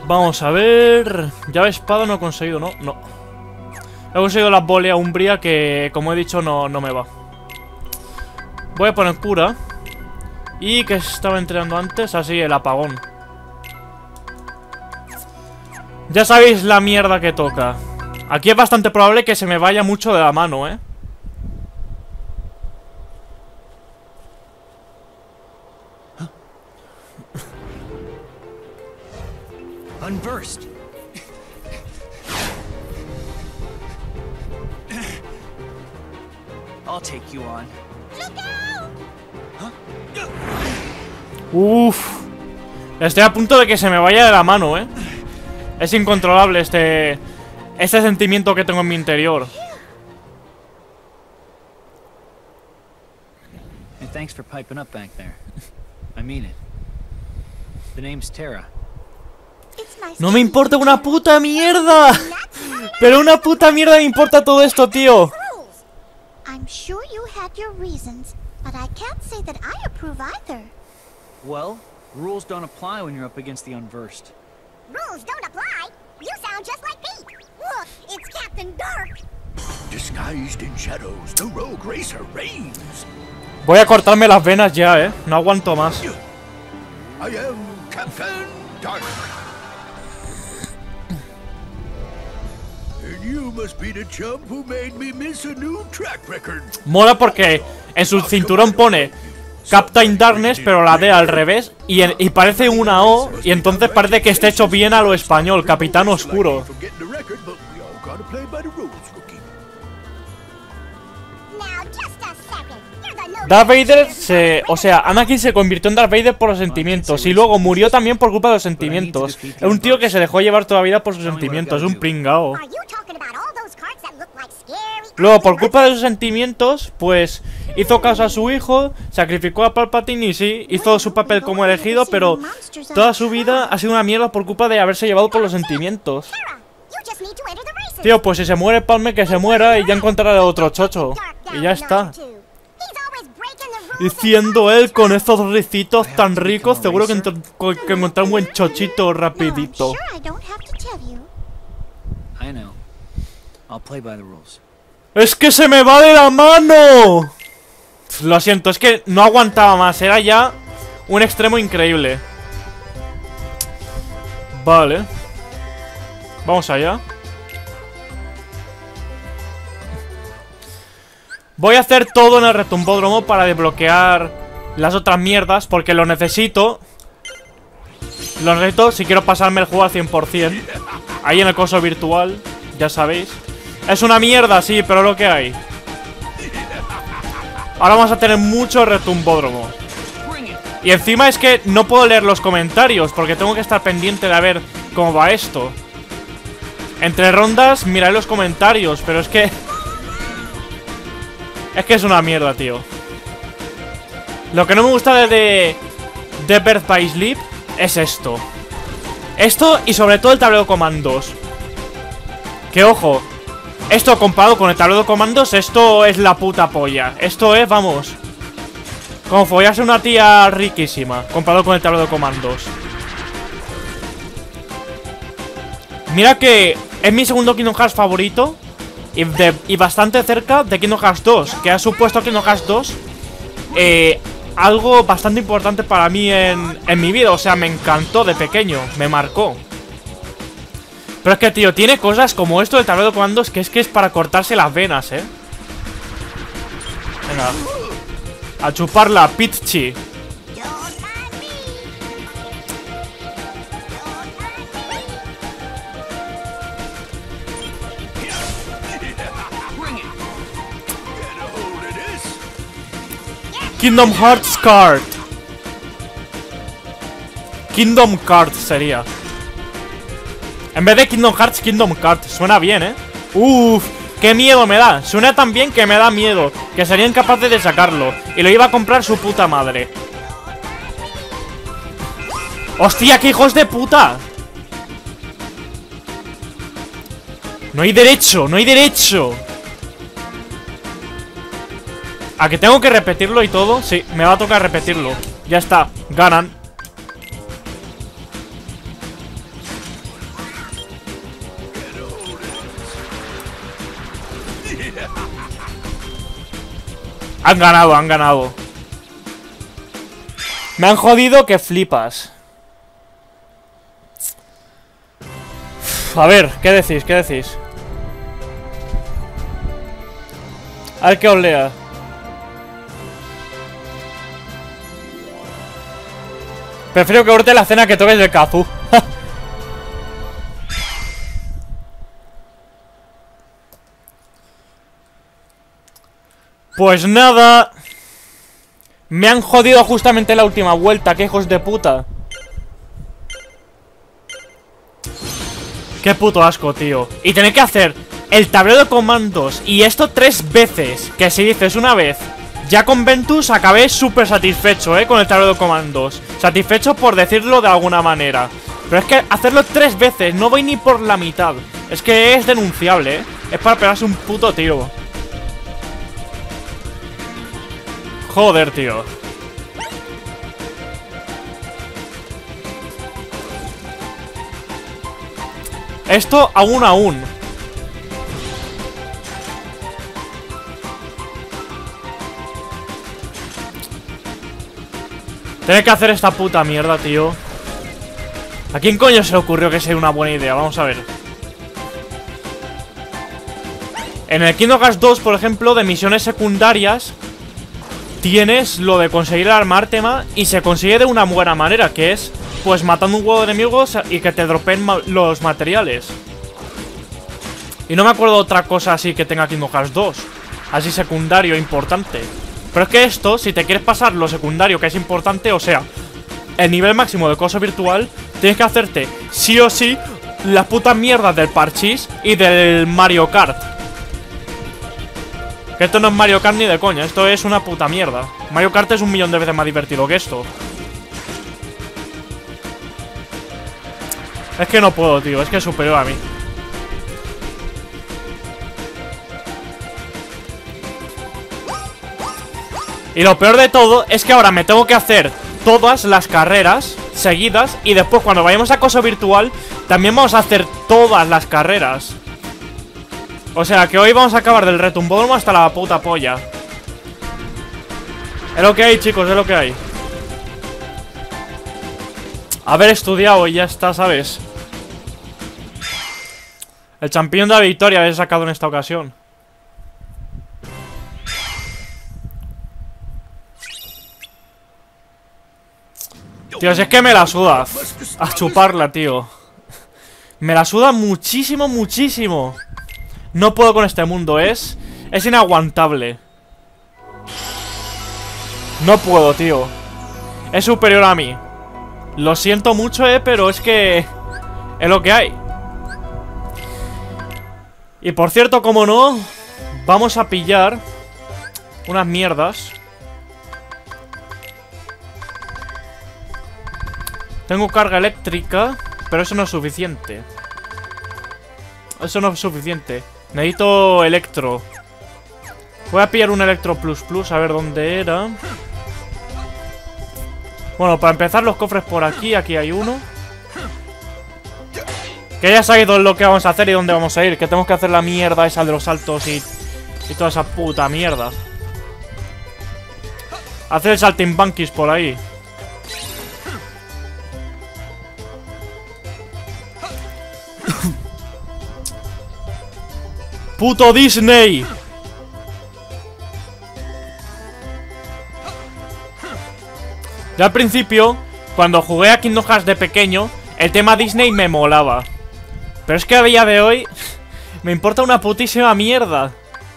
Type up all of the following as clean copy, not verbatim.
Vamos a ver. Llave espada no he conseguido, ¿no? No. He conseguido la bolea umbría que, como he dicho, no me va. Voy a poner cura. Y que estaba entrenando antes, así el apagón. Ya sabéis la mierda que toca. Aquí es bastante probable que se me vaya mucho de la mano, ¿eh? Unversed. I'll take you on. Uff. Estoy a punto de que se me vaya de la mano, ¿eh? Es incontrolable este sentimiento que tengo en mi interior. And thanks for piping up back there. I mean it. The name's Tara. No me importa una puta mierda. Pero una puta mierda me importa todo esto, tío. I'm sure you had your reasons, but I can't say that I approve either. Well, rules don't apply when you're up against the unversed. Rules don't apply? You sound just like me. Look, it's Captain Dark. Disguised in shadows, the rogue racer reigns. Voy a cortarme las venas ya, no aguanto más. I am Captain Dark. And you must be the chump who made me miss a new track record. Mola porque en su cinturón pone Captain Darkness, pero la D al revés y parece una O, y entonces parece que esté hecho bien a lo español, Capitán Oscuro. Darth Vader o sea, Anakin se convirtió en Darth Vader por los sentimientos y luego murió también por culpa de los sentimientos. Es un tío que se dejó llevar toda la vida por sus sentimientos, es un pringao. Luego, por culpa de sus sentimientos, pues hizo caso a su hijo, sacrificó a Palpatine y sí, hizo su papel como elegido, pero toda su vida ha sido una mierda por culpa de haberse llevado por los sentimientos. Tío, pues si se muere Palme, que se muera y ya encontrará otro chocho. Y ya está. Diciendo él con estos ricitos tan ricos, seguro que encontrará un buen chochito rapidito. I know. I'll play by the rules. ¡Es que se me va de la mano! Lo siento, es que no aguantaba más. Era ya un extremo increíble. Vale. Vamos allá. Voy a hacer todo en el retumbódromo para desbloquear las otras mierdas, porque lo necesito. Lo necesito si quiero pasarme el juego al 100%. Ahí en el coso virtual, ya sabéis. Es una mierda, sí, pero lo que hay. Ahora vamos a tener mucho retumbódromo. Y encima es que no puedo leer los comentarios, porque tengo que estar pendiente de ver cómo va esto. Entre rondas miraré los comentarios, pero es que... es una mierda, tío. Lo que no me gusta de Birth by Sleep es esto. Esto y sobre todo el tablero de comandos. Que ojo, esto comparado con el tablero de comandos, esto es la puta polla. Esto es, vamos, como follarse una tía riquísima comparado con el tablero de comandos. Mira que es mi segundo Kingdom Hearts favorito y bastante cerca de Kingdom Hearts 2, que ha supuesto Kingdom Hearts 2 algo bastante importante para mí en mi vida. O sea, me encantó de pequeño, me marcó. Pero es que, tío, tiene cosas como esto del tablero de comandos que es para cortarse las venas, Venga. A chupar la Pitchi. Kingdom Hearts Card. Kingdom Card sería. En vez de Kingdom Hearts, Kingdom Card. Suena bien, Uff, qué miedo me da. Suena tan bien que me da miedo. Que sería incapaz de sacarlo. Y lo iba a comprar su puta madre. ¡Hostia, qué hijos de puta! No hay derecho, no hay derecho. ¿A que tengo que repetirlo y todo? Sí, me va a tocar repetirlo. Ya está, ganan. Han ganado, han ganado. Me han jodido que flipas. A ver, ¿qué decís? ¿Qué decís? A ver qué os lea. Prefiero que corte la cena que toques el Kazu. Pues nada. Me han jodido justamente la última vuelta, qué hijos de puta. Qué puto asco, tío. Y tener que hacer el tablero de comandos y esto 3 veces. Que si dices una vez, ya con Ventus acabé súper satisfecho, con el tablero de comandos. Satisfecho por decirlo de alguna manera. Pero es que hacerlo 3 veces, no voy ni por la mitad. Es que es denunciable, Es para pegarse un puto tiro. Joder, tío. Esto aún. Tener que hacer esta puta mierda, tío. ¿A quién coño se le ocurrió que sea una buena idea? Vamos a ver. En el Kingdom Hearts 2, por ejemplo, de misiones secundarias, tienes lo de conseguir el arma Artema y se consigue de una buena manera, que es, pues, matando un huevo de enemigos y que te dropeen los materiales. Y no me acuerdo de otra cosa así que tenga Kingdom Hearts 2, así secundario importante. Pero es que esto, si te quieres pasar lo secundario que es importante, o sea, el nivel máximo de coso virtual, tienes que hacerte sí o sí las putas mierdas del Parchís y del Mario Kart. Que esto no es Mario Kart ni de coña, esto es una puta mierda. Mario Kart es 1.000.000 de veces más divertido que esto. Es que no puedo, tío, es que es superior a mí. Y lo peor de todo es que ahora me tengo que hacer todas las carreras seguidas. Y después cuando vayamos a coso virtual también vamos a hacer todas las carreras. O sea que hoy vamos a acabar del retumbódromo hasta la puta polla. Es lo que hay, chicos, es lo que hay. Haber estudiado y ya está, ¿sabes? El campeón de la victoria he sacado en esta ocasión. Tío, si es que me la suda. A chuparla, tío. Me la suda muchísimo, muchísimo. No puedo con este mundo, es inaguantable. No puedo, tío. Es superior a mí. Lo siento mucho, pero es que es lo que hay. Y por cierto, como no, vamos a pillar unas mierdas. Tengo carga eléctrica, pero eso no es suficiente. Eso no es suficiente. Necesito electro. Voy a pillar un electro plus plus, a ver dónde era. Bueno, para empezar los cofres por aquí. Aquí hay uno. Que ya sabéis lo que vamos a hacer y dónde vamos a ir. Que tenemos que hacer la mierda esa de los saltos y toda esa puta mierda. Hacer el saltimbanquis por ahí. ¡Puto Disney! Ya al principio, cuando jugué a Kingdom Hearts de pequeño, el tema Disney me molaba. Pero es que a día de hoy me importa una putísima mierda.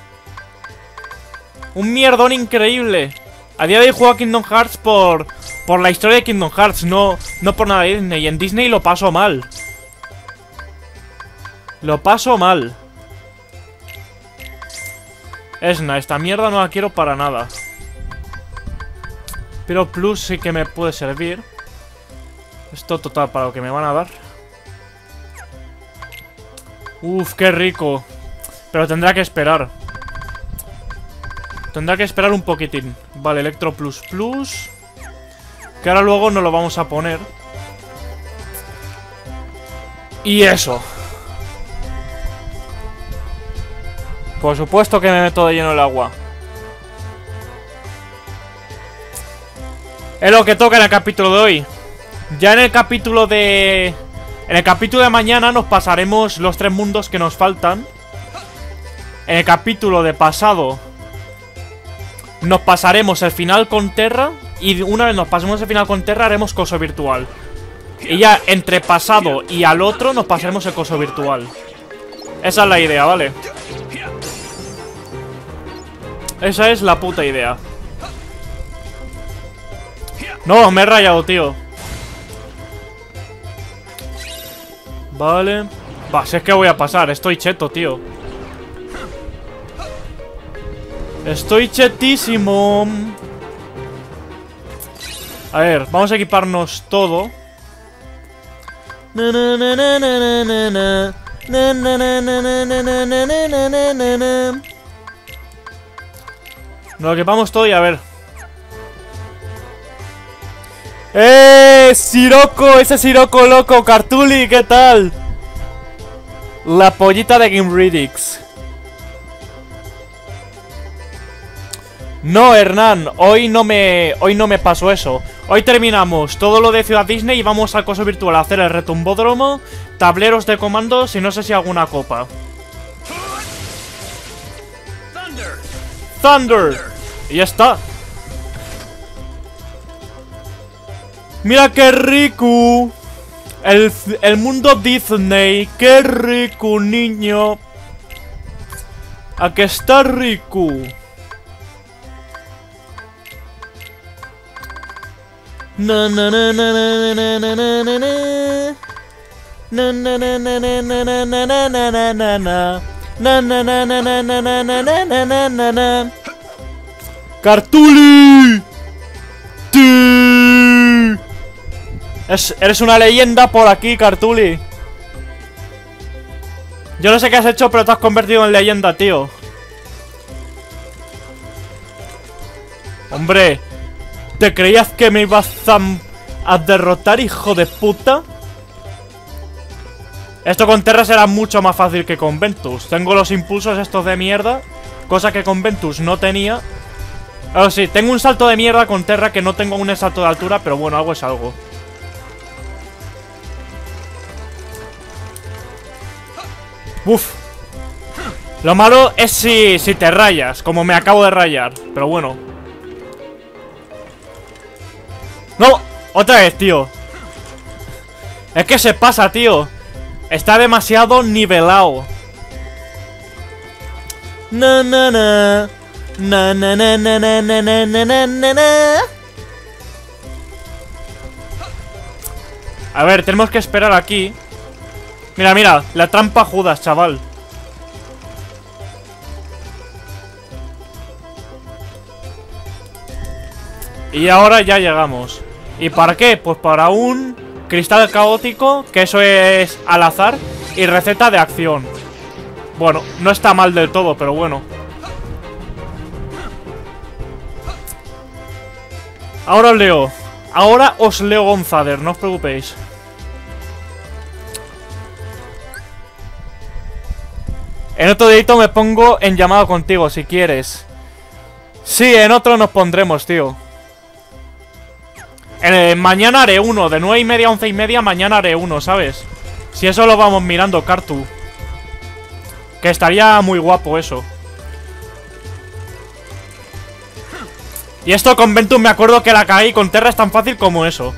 Un mierdón increíble. A día de hoy juego a Kingdom Hearts por la historia de Kingdom Hearts, no por nada de Disney. Y en Disney lo paso mal. Lo paso mal. Esna, esta mierda no la quiero para nada. Pero plus sí que me puede servir. Esto total para lo que me van a dar. Uf, qué rico. Pero tendrá que esperar. Tendrá que esperar un poquitín. Vale, electro plus plus. Que ahora luego nos lo vamos a poner. Y eso. Por supuesto que me meto de lleno el agua. Es lo que toca en el capítulo de hoy. Ya en el capítulo de... En el capítulo de mañana nos pasaremos los 3 mundos que nos faltan. En el capítulo de pasado nos pasaremos el final con Terra. Y una vez nos pasemos el final con Terra haremos coso virtual. Y ya entre pasado y al otro nos pasaremos el coso virtual. Esa es la idea, ¿vale? Esa es la puta idea. No, me he rayado, tío. Vale. Va, si es que voy a pasar. Estoy cheto, tío. Estoy chetísimo. A ver, vamos a equiparnos todo. Nos equipamos todo y a ver. Sirocco, ese Sirocco loco, Cartuli, ¿qué tal? La pollita de Game Ridix. No, Hernán, hoy no me pasó eso. Hoy terminamos todo lo de Ciudad Disney y vamos al coso virtual a hacer el retumbódromo, tableros de comandos y no sé si alguna copa. Thunder. Y ya está. Mira qué rico. El mundo Disney. Qué rico, niño. ¿A que está rico? Na na na na na na na na na na. Na na na na na na na na na na na na na. Na na na na na na na na na na na na. ¡Cartuli! ¡Ti! Eres una leyenda por aquí, Cartuli. Yo no sé qué has hecho, pero te has convertido en leyenda, tío. Hombre, ¿te creías que me ibas a derrotar, hijo de puta? Esto con Terra será mucho más fácil que con Ventus. Tengo los impulsos estos de mierda, cosa que con Ventus no tenía. Ahora sí, tengo un salto de mierda con Terra que no tengo un salto de altura, pero bueno, algo es algo. Uf. Lo malo es si te rayas, como me acabo de rayar. Pero bueno. ¡No! ¡Otra vez, tío! Es que se pasa, tío. Está demasiado nivelado. Na na na. Na na na na na na na na na na. A ver, tenemos que esperar aquí. Mira, mira, la trampa Judas, chaval. Y ahora ya llegamos. ¿Y para qué? Pues para un cristal caótico, que eso es al azar, y receta de acción. Bueno, no está mal del todo, pero bueno. Ahora os leo. Ahora os leo Gonzader, no os preocupéis. En otro dedito me pongo en llamada contigo, si quieres. Sí, en otro nos pondremos, tío. Mañana haré uno, de 9:30 a 11:30, mañana haré uno, ¿sabes? Si eso lo vamos mirando, Cartu. Que estaría muy guapo eso. Y esto con Ventus me acuerdo que la caí, con Terra es tan fácil como eso.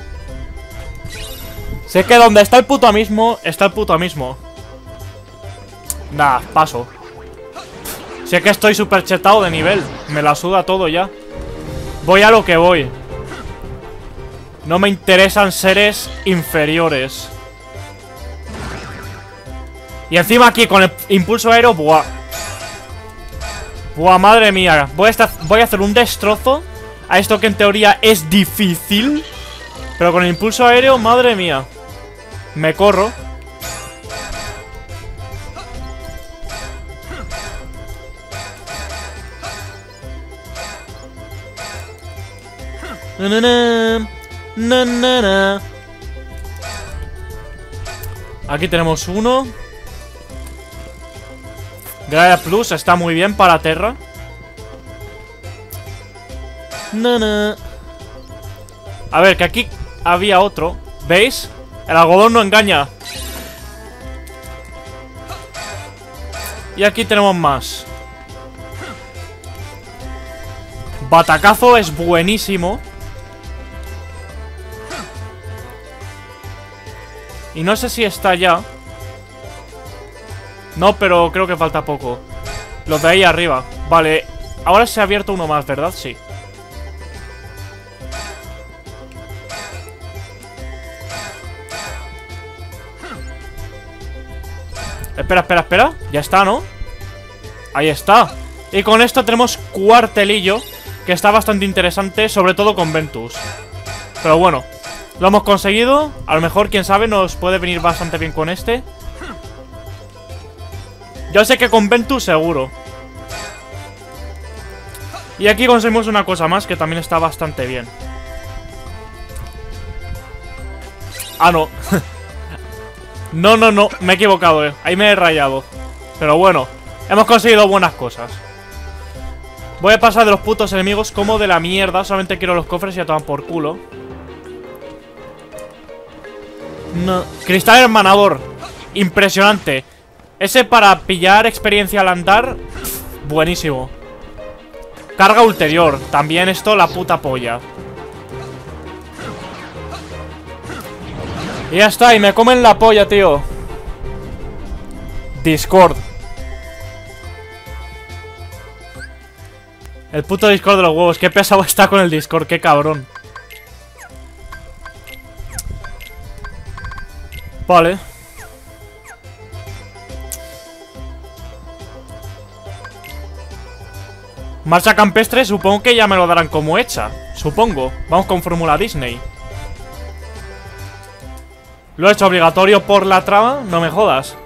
Sé que donde está el puto mismo, está el puto mismo. Nah, paso. Sé que estoy súper chetado de nivel. Me la suda todo ya. Voy a lo que voy. No me interesan seres inferiores. Y encima aquí con el impulso aéreo, buah. Buah, madre mía. Voy a hacer un destrozo a esto que en teoría es difícil. Pero con el impulso aéreo, madre mía. Me corro. Na, na, na. Na, na, na. Aquí tenemos uno. Gaia Plus está muy bien para Terra. A ver, que aquí había otro. ¿Veis? El algodón no engaña. Y aquí tenemos más. Batacazo es buenísimo. Y no sé si está ya. No, pero creo que falta poco. Los de ahí arriba. Vale, ahora se ha abierto uno más, ¿verdad? Sí. Espera, espera, espera. Ya está, ¿no? Ahí está. Y con esto tenemos cuartelillo, que está bastante interesante, sobre todo con Ventus. Pero bueno, lo hemos conseguido. A lo mejor, quién sabe, nos puede venir bastante bien con este. Yo sé que con Ventus seguro. Y aquí conseguimos una cosa más que también está bastante bien. Ah, no. No, no, no, me he equivocado, ahí me he rayado. Pero bueno, hemos conseguido buenas cosas. Voy a pasar de los putos enemigos como de la mierda. Solamente quiero los cofres y ya toman por culo. No. Cristal hermanador. Impresionante. Ese para pillar experiencia al andar. Buenísimo. Carga ulterior. También esto la puta polla. Y ya está, y me comen la polla, tío. Discord. El puto Discord de los huevos. Qué pesado está con el Discord, qué cabrón. Vale. Marcha campestre, supongo que ya me lo darán como hecha. Supongo. Vamos con Fórmula Disney. Lo he hecho obligatorio por la trama, no me jodas.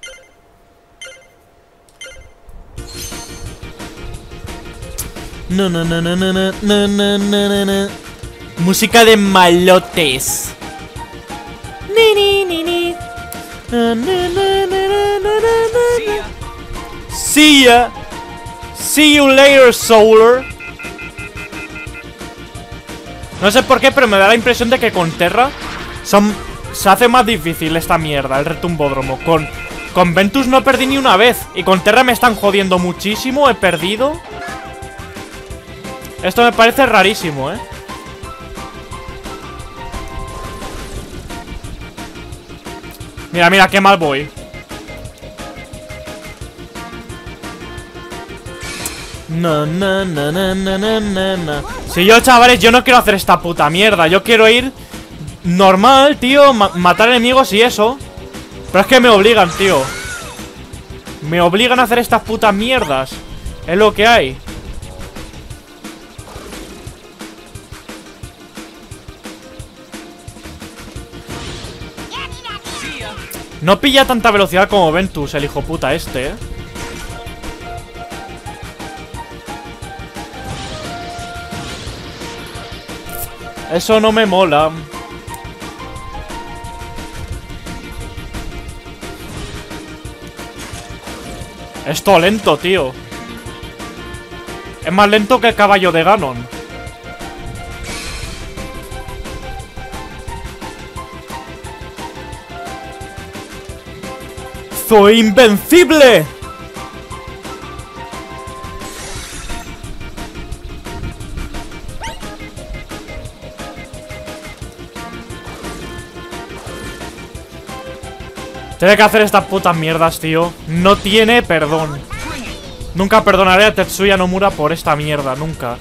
No, no, no, no, no, no, no, no, no, no. Música de malotes. Ni, ni, ni, ni. No, no, no, no, no, no, no. See ya. See you later, Solar. No sé por qué, pero me da la impresión de que con Terra se hace más difícil esta mierda, el retumbódromo. Con Ventus no perdí ni una vez. Y con Terra me están jodiendo muchísimo. He perdido. Esto me parece rarísimo, ¿eh? Mira, mira, qué mal voy. No, no, no, no, no, no, no. Si yo, chavales, yo no quiero hacer esta puta mierda. Yo quiero ir normal, tío, matar enemigos y eso. Pero es que me obligan, tío. Me obligan a hacer estas putas mierdas. Es lo que hay. No pilla tanta velocidad como Ventus, el hijo puta este, ¿eh? Eso no me mola. Esto lento, tío. Es más lento que el caballo de Ganon. ¡Soy invencible! Tiene que hacer estas putas mierdas, tío. No tiene perdón. Nunca perdonaré a Tetsuya Nomura por esta mierda, nunca.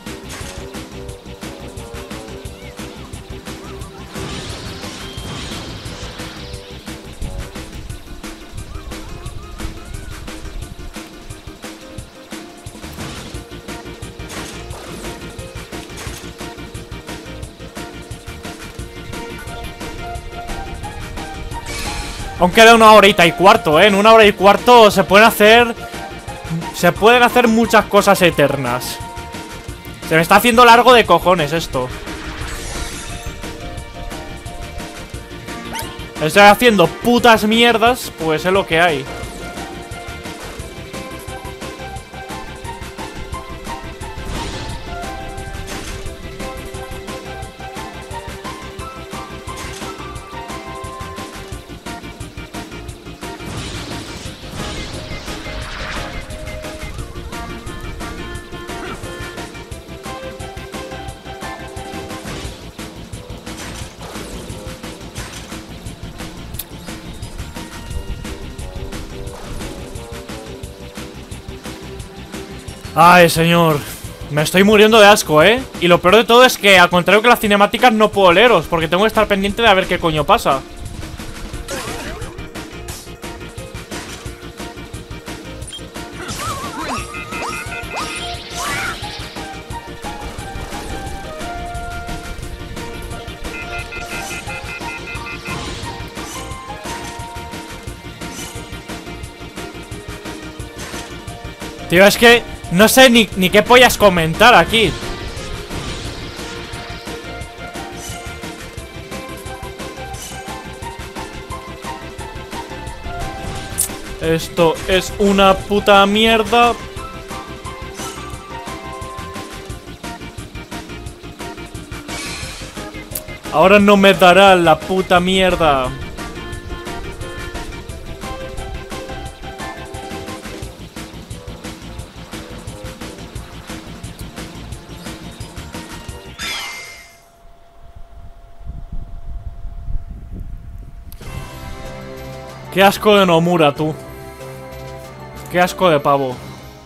Aún queda 1 horita y cuarto, ¿eh? En 1 hora y cuarto se pueden hacer muchas cosas eternas. Se me está haciendo largo de cojones esto. Estoy haciendo putas mierdas, pues es lo que hay. Ay, señor. Me estoy muriendo de asco, ¿eh? Y lo peor de todo es que, al contrario que las cinemáticas, no puedo leeros, porque tengo que estar pendiente de a ver qué coño pasa. Tío, es que no sé ni qué pollas comentar aquí. Esto es una puta mierda. Ahora no me dará la puta mierda. Qué asco de Nomura, tú. Qué asco de pavo.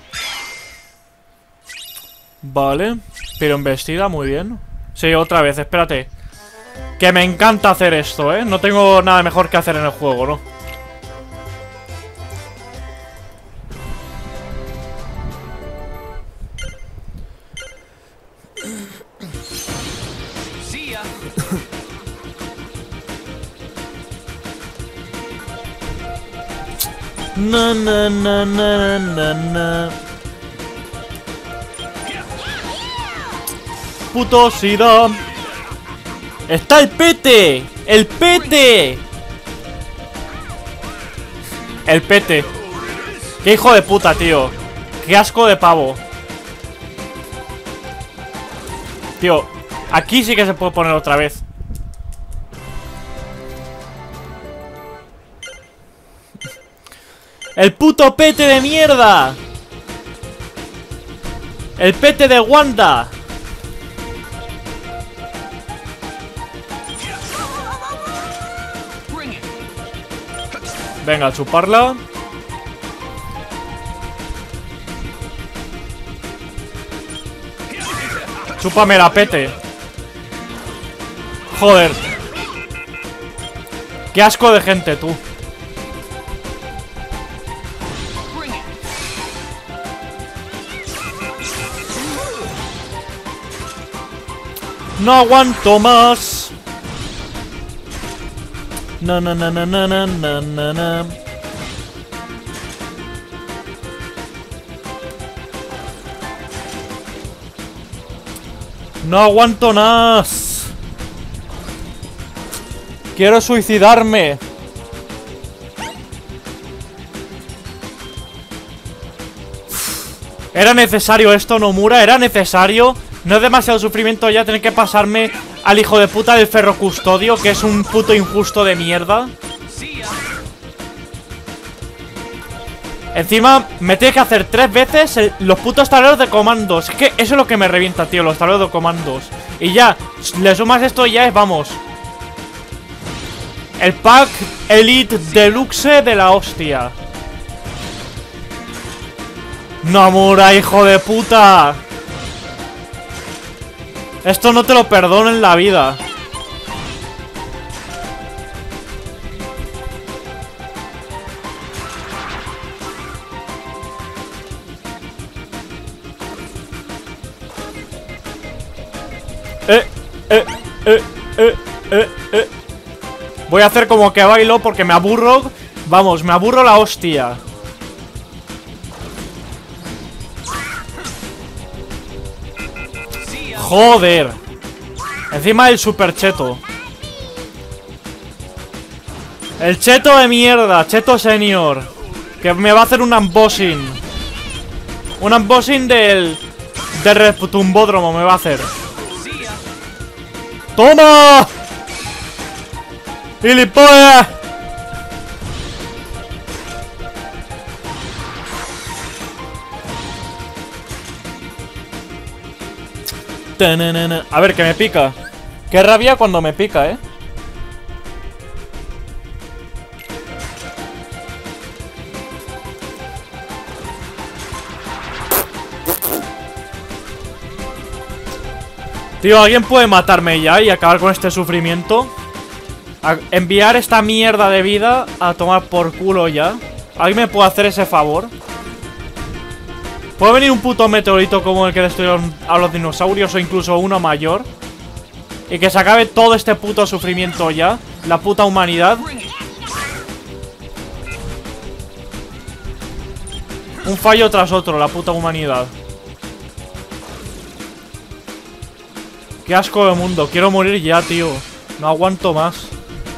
Vale. Pero embestida, muy bien. Sí, otra vez, espérate. Que me encanta hacer esto, ¿eh? No tengo nada mejor que hacer en el juego, ¿no? Na na na na na na. Putosidad. ¡Está el pete! ¡El pete! El pete. ¡Qué hijo de puta, tío! ¡Qué asco de pavo! Tío, aquí sí que se puede poner otra vez. ¡El puto pete de mierda! ¡El pete de Wanda! Venga, a chuparla. Chúpame la pete. Joder. Qué asco de gente, tú. No aguanto más. Na na na na na na na na na. No aguanto más. Quiero suicidarme. ¿Era necesario esto, Nomura? ¿Era necesario? ¿No es demasiado sufrimiento ya tener que pasarme al hijo de puta del Ferro Custodio, que es un puto injusto de mierda? Encima me tiene que hacer 3 veces los putos tableros de comandos. Es que eso es lo que me revienta, tío, los tableros de comandos. Y ya, le sumas esto y ya es, vamos. El pack Elite Deluxe de la hostia. Nomura, hijo de puta. Esto no te lo perdono en la vida. Voy a hacer como que bailo porque me aburro. Vamos, me aburro la hostia. Joder. Encima el super cheto. El cheto de mierda, cheto senior. Que me va a hacer un unboxing. Un unboxing del retumbódromo me va a hacer. ¡Toma! ¡Gilipollas! A ver, que me pica. Qué rabia cuando me pica, ¿eh? Tío, ¿alguien puede matarme ya y acabar con este sufrimiento? Enviar esta mierda de vida a tomar por culo ya. ¿Alguien me puede hacer ese favor? ¿Puede venir un puto meteorito como el que destruyó a los dinosaurios o incluso uno mayor? Y que se acabe todo este puto sufrimiento ya. La puta humanidad. Un fallo tras otro, la puta humanidad. Qué asco de mundo. Quiero morir ya, tío. No aguanto más.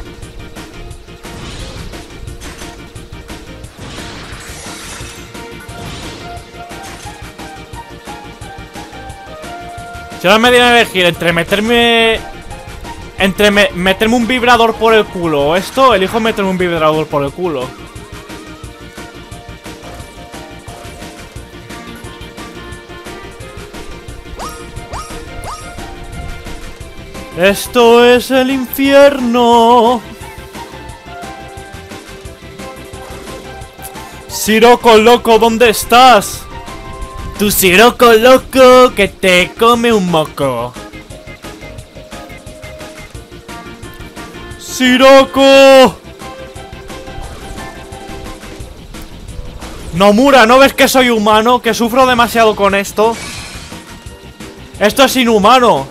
Si ahora me dieran a elegir entre meterme... meterme un vibrador por el culo o esto, elijo meterme un vibrador por el culo. Esto es el infierno. Siroco loco, ¿dónde estás? Tu siroco loco que te come un moco. ¡Siroco! Nomura, ¿no ves que soy humano? Que sufro demasiado con esto. Esto es inhumano.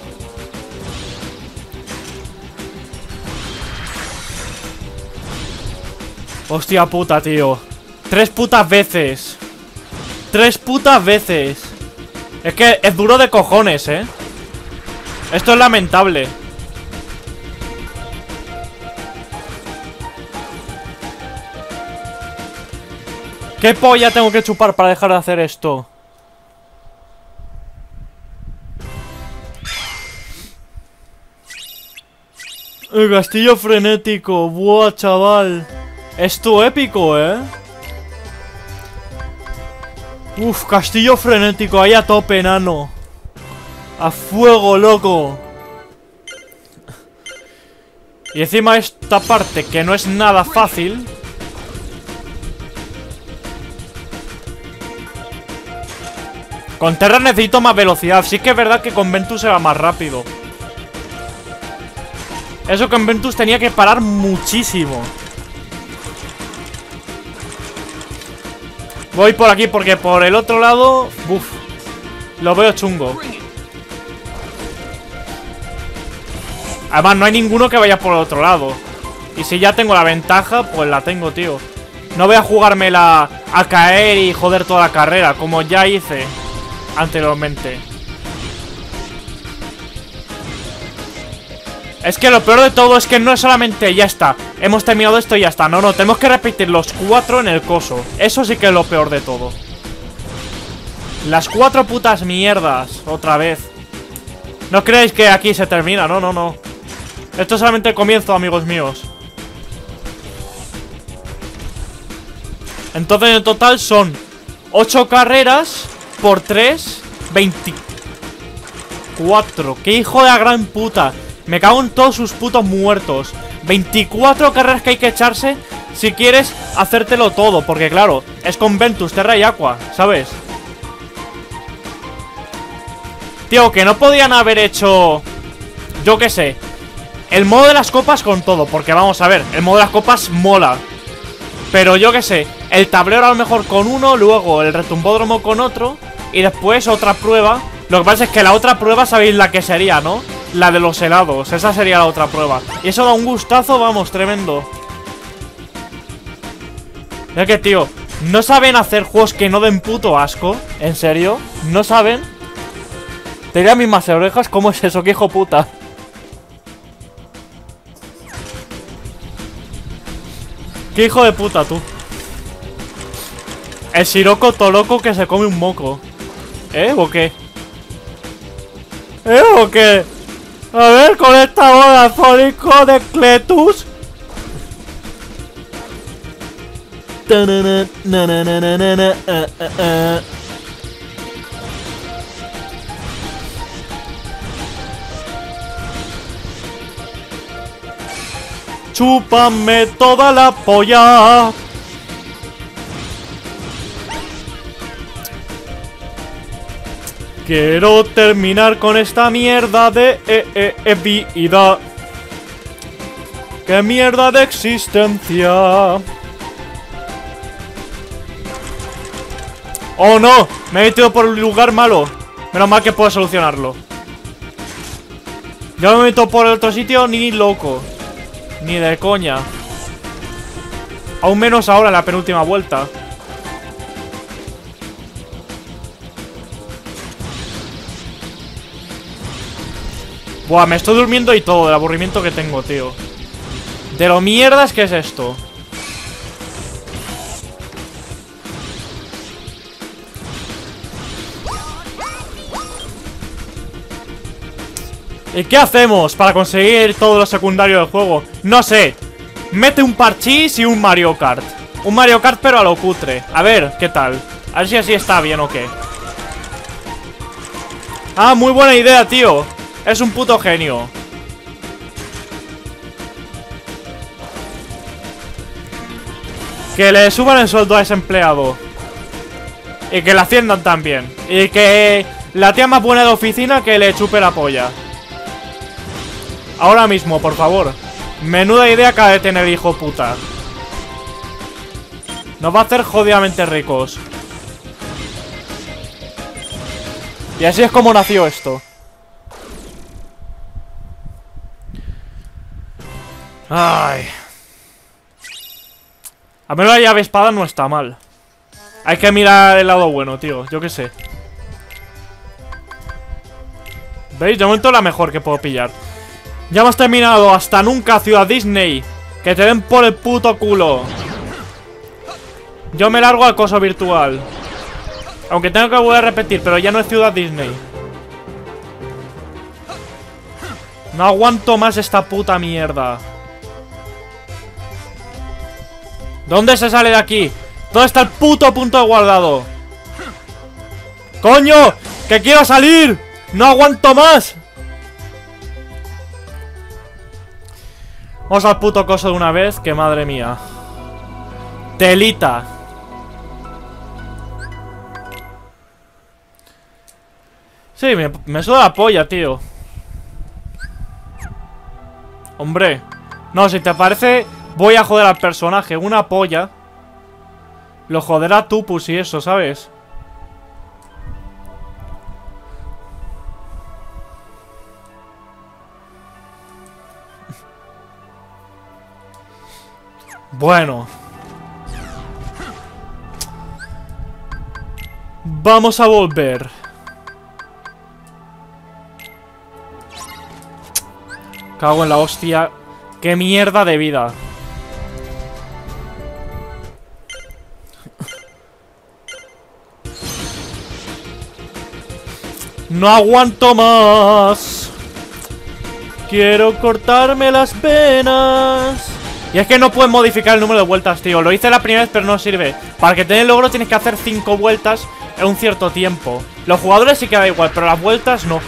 Hostia puta, tío. 3 putas veces. 3 putas veces. Es que es duro de cojones, ¿eh? Esto es lamentable. ¿Qué polla tengo que chupar para dejar de hacer esto? El castillo frenético. Buah, chaval. Esto épico, ¿eh? Uf, castillo frenético. Ahí a tope, enano. A fuego, loco. Y encima esta parte que no es nada fácil. Con Terra necesito más velocidad. Sí que es verdad que con Ventus se va más rápido. Eso con Ventus tenía que parar muchísimo. Voy por aquí porque por el otro lado... Uf, lo veo chungo. Además no hay ninguno que vaya por el otro lado. Y si ya tengo la ventaja, pues la tengo, tío. No voy a jugármela a caer y joder toda la carrera, como ya hice anteriormente. Es que lo peor de todo es que no es solamente ya está, hemos terminado esto y ya está. No, no, tenemos que repetir los 4 en el coso. Eso sí que es lo peor de todo. Las 4 putas mierdas, otra vez. No creéis que aquí se termina, no, no, no. Esto es solamente el comienzo, amigos míos. Entonces en total son 8 carreras por 3, 24. ¡Qué hijo de la gran puta! Me cago en todos sus putos muertos. 24 carreras que hay que echarse si quieres hacértelo todo. Porque claro, es con Ventus, Terra y Aqua, ¿sabes? Tío, que no podían haber hecho... Yo qué sé, el modo de las copas con todo. Porque vamos a ver, el modo de las copas mola. Pero yo qué sé, el tablero a lo mejor con uno, luego el retumbódromo con otro y después otra prueba. Lo que pasa es que la otra prueba sabéis la que sería, ¿no? La de los helados, esa sería la otra prueba. Y eso da un gustazo, vamos, tremendo. Es que, tío, ¿no saben hacer juegos que no den puto asco? ¿En serio? ¿No saben? Tenía mismas orejas, ¿cómo es eso? ¡Qué hijo puta! ¡Qué hijo de puta, tú! El siroco toloco que se come un moco. ¿Eh? ¿O qué? ¿Eh? ¿O qué? A ver, con esta bola fólico de Cletus. Chúpame toda la polla. Quiero terminar con esta mierda de vida. ¡Qué mierda de existencia! ¡Oh no! Me he metido por un lugar malo. Menos mal que puedo solucionarlo. Yo me meto por el otro sitio ni loco. Ni de coña. Aún menos ahora en la penúltima vuelta. Buah, me estoy durmiendo y todo del aburrimiento que tengo, tío. De lo mierdas que es esto. ¿Y qué hacemos para conseguir todo lo secundario del juego? No sé. Mete un parchís y un Mario Kart. Un Mario Kart pero a lo cutre. A ver, ¿qué tal? A ver si así está bien o qué. Ah, muy buena idea, tío. Es un puto genio. Que le suban el sueldo a ese empleado. Y que le asciendan también. Y que la tía más buena de oficina que le chupe la polla. Ahora mismo, por favor. Menuda idea acaba de tener, hijo puta. Nos va a hacer jodidamente ricos. Y así es como nació esto. Ay. A menos la llave espada no está mal. Hay que mirar el lado bueno, tío. Yo qué sé. ¿Veis? De momento la mejor que puedo pillar. Ya hemos terminado. Hasta nunca, Ciudad Disney. Que te den por el puto culo. Yo me largo al coso virtual. Aunque tengo que volver a repetir, pero ya no es Ciudad Disney. No aguanto más esta puta mierda. ¿Dónde se sale de aquí? ¿Dónde está el puto punto de guardado? ¡Coño! ¡Que quiero salir! ¡No aguanto más! Vamos al puto coso de una vez, que madre mía. Telita. Sí, me suda la polla, tío. Hombre. No, si te parece, voy a joder al personaje. Una polla. Lo joderá tú, pues, y eso, ¿sabes? Bueno. Vamos a volver. Cago en la hostia. Qué mierda de vida. No aguanto más. Quiero cortarme las venas. Y es que no puedes modificar el número de vueltas, tío. Lo hice la primera vez, pero no sirve. Para que tenga el logro tienes que hacer 5 vueltas en un cierto tiempo. Los jugadores sí que da igual, pero las vueltas no.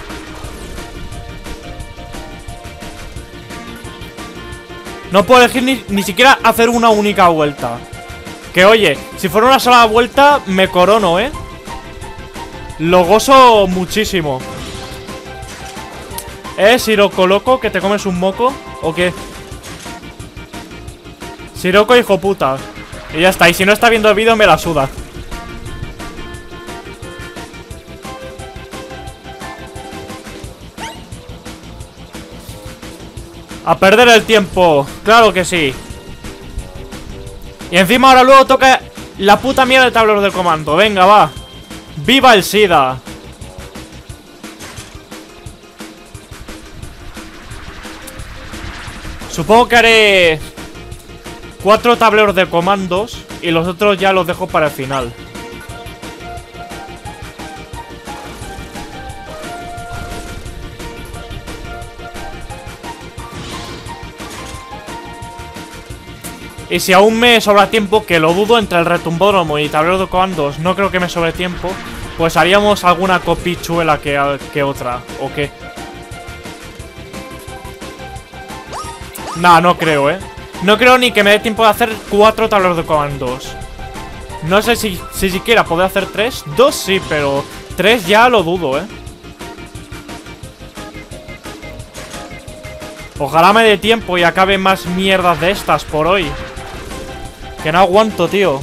No puedo elegir ni siquiera hacer una única vuelta. Que oye, si fuera una sola vuelta, me corono, ¿eh? Lo gozo muchísimo. Siroco loco, que te comes un moco. ¿O qué? Siroco, hijo puta. Y ya está, y si no está viendo el vídeo me la suda. A perder el tiempo. Claro que sí. Y encima ahora luego toca la puta mierda de tablero del comando. Venga, va. ¡Viva el SIDA! Supongo que haré 4 tableros de comandos y los otros ya los dejo para el final. Y si aún me sobra tiempo, que lo dudo, entre el retumbódromo y tablero de comandos no creo que me sobre tiempo, pues haríamos alguna copichuela que otra, ¿o qué? Nah, no creo, No creo ni que me dé tiempo de hacer 4 tableros de comandos. No sé si siquiera podré hacer 3. 2 sí, pero 3 ya lo dudo, Ojalá me dé tiempo y acabe más mierdas de estas por hoy. Que no aguanto, tío.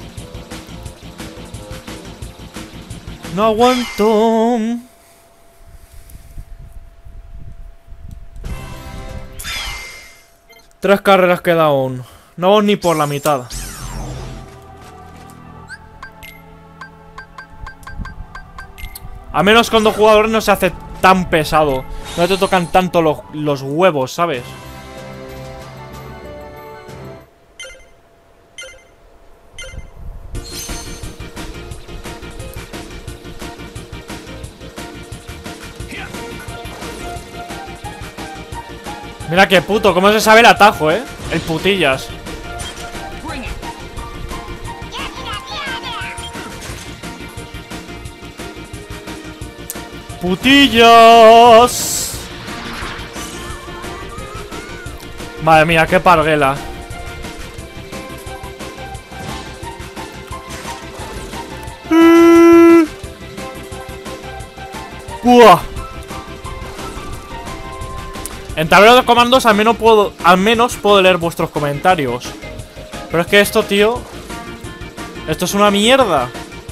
No aguanto. Tres carreras queda aún. No vamos ni por la mitad. A menos con 2 jugadores no se hace tan pesado. No te tocan tanto los huevos, ¿sabes? Mira qué puto, cómo se sabe el atajo, El putillas. ¡Putillas! Madre mía, qué parguela. ¡Buah! En tablero de comandos al menos puedo leer vuestros comentarios. Pero es que esto, tío, esto es una mierda.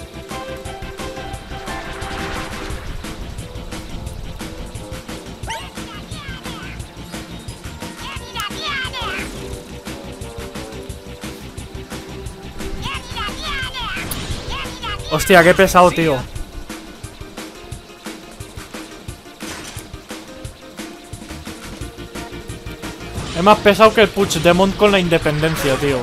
Hostia, qué pesado, tío. Es más pesado que el Puigdemont con la independencia, tío.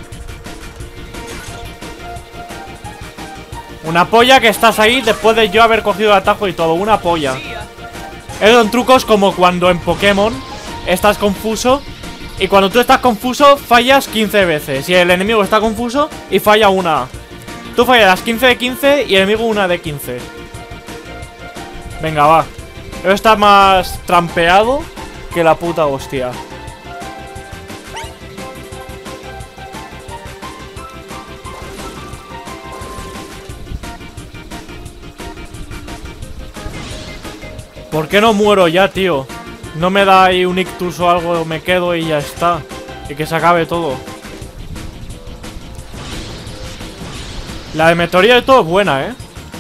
Una polla que estás ahí después de yo haber cogido el atajo y todo. Una polla. Son trucos como cuando en Pokémon estás confuso y cuando tú estás confuso fallas 15 veces. Y el enemigo está confuso y falla una. Tú fallas las 15 de 15 y el enemigo una de 15. Venga, va. Esto está más trampeado que la puta hostia. ¿Por qué no muero ya, tío? No me da ahí un ictus o algo, me quedo y ya está. Y que se acabe todo. La de meteorito de todo es buena,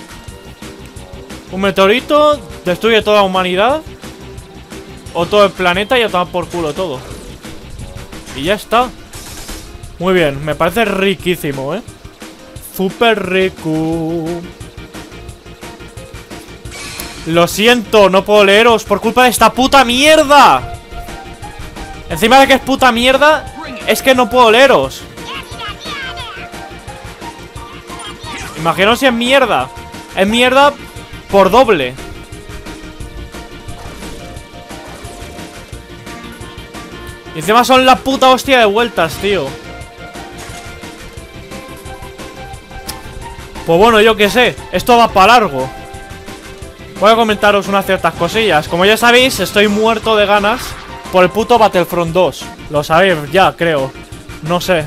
Un meteorito destruye toda la humanidad o todo el planeta y a tomar por culo todo. Y ya está. Muy bien, me parece riquísimo, Súper rico. Lo siento, no puedo leeros por culpa de esta puta mierda. Encima de que es puta mierda, es que no puedo leeros. Imaginaos si es mierda. Es mierda por doble. Y encima son la puta hostia de vueltas, tío. Pues bueno, yo qué sé. Esto va para largo. Voy a comentaros unas ciertas cosillas. Como ya sabéis, estoy muerto de ganas por el puto Battlefront 2. Lo sabéis ya, creo. No sé.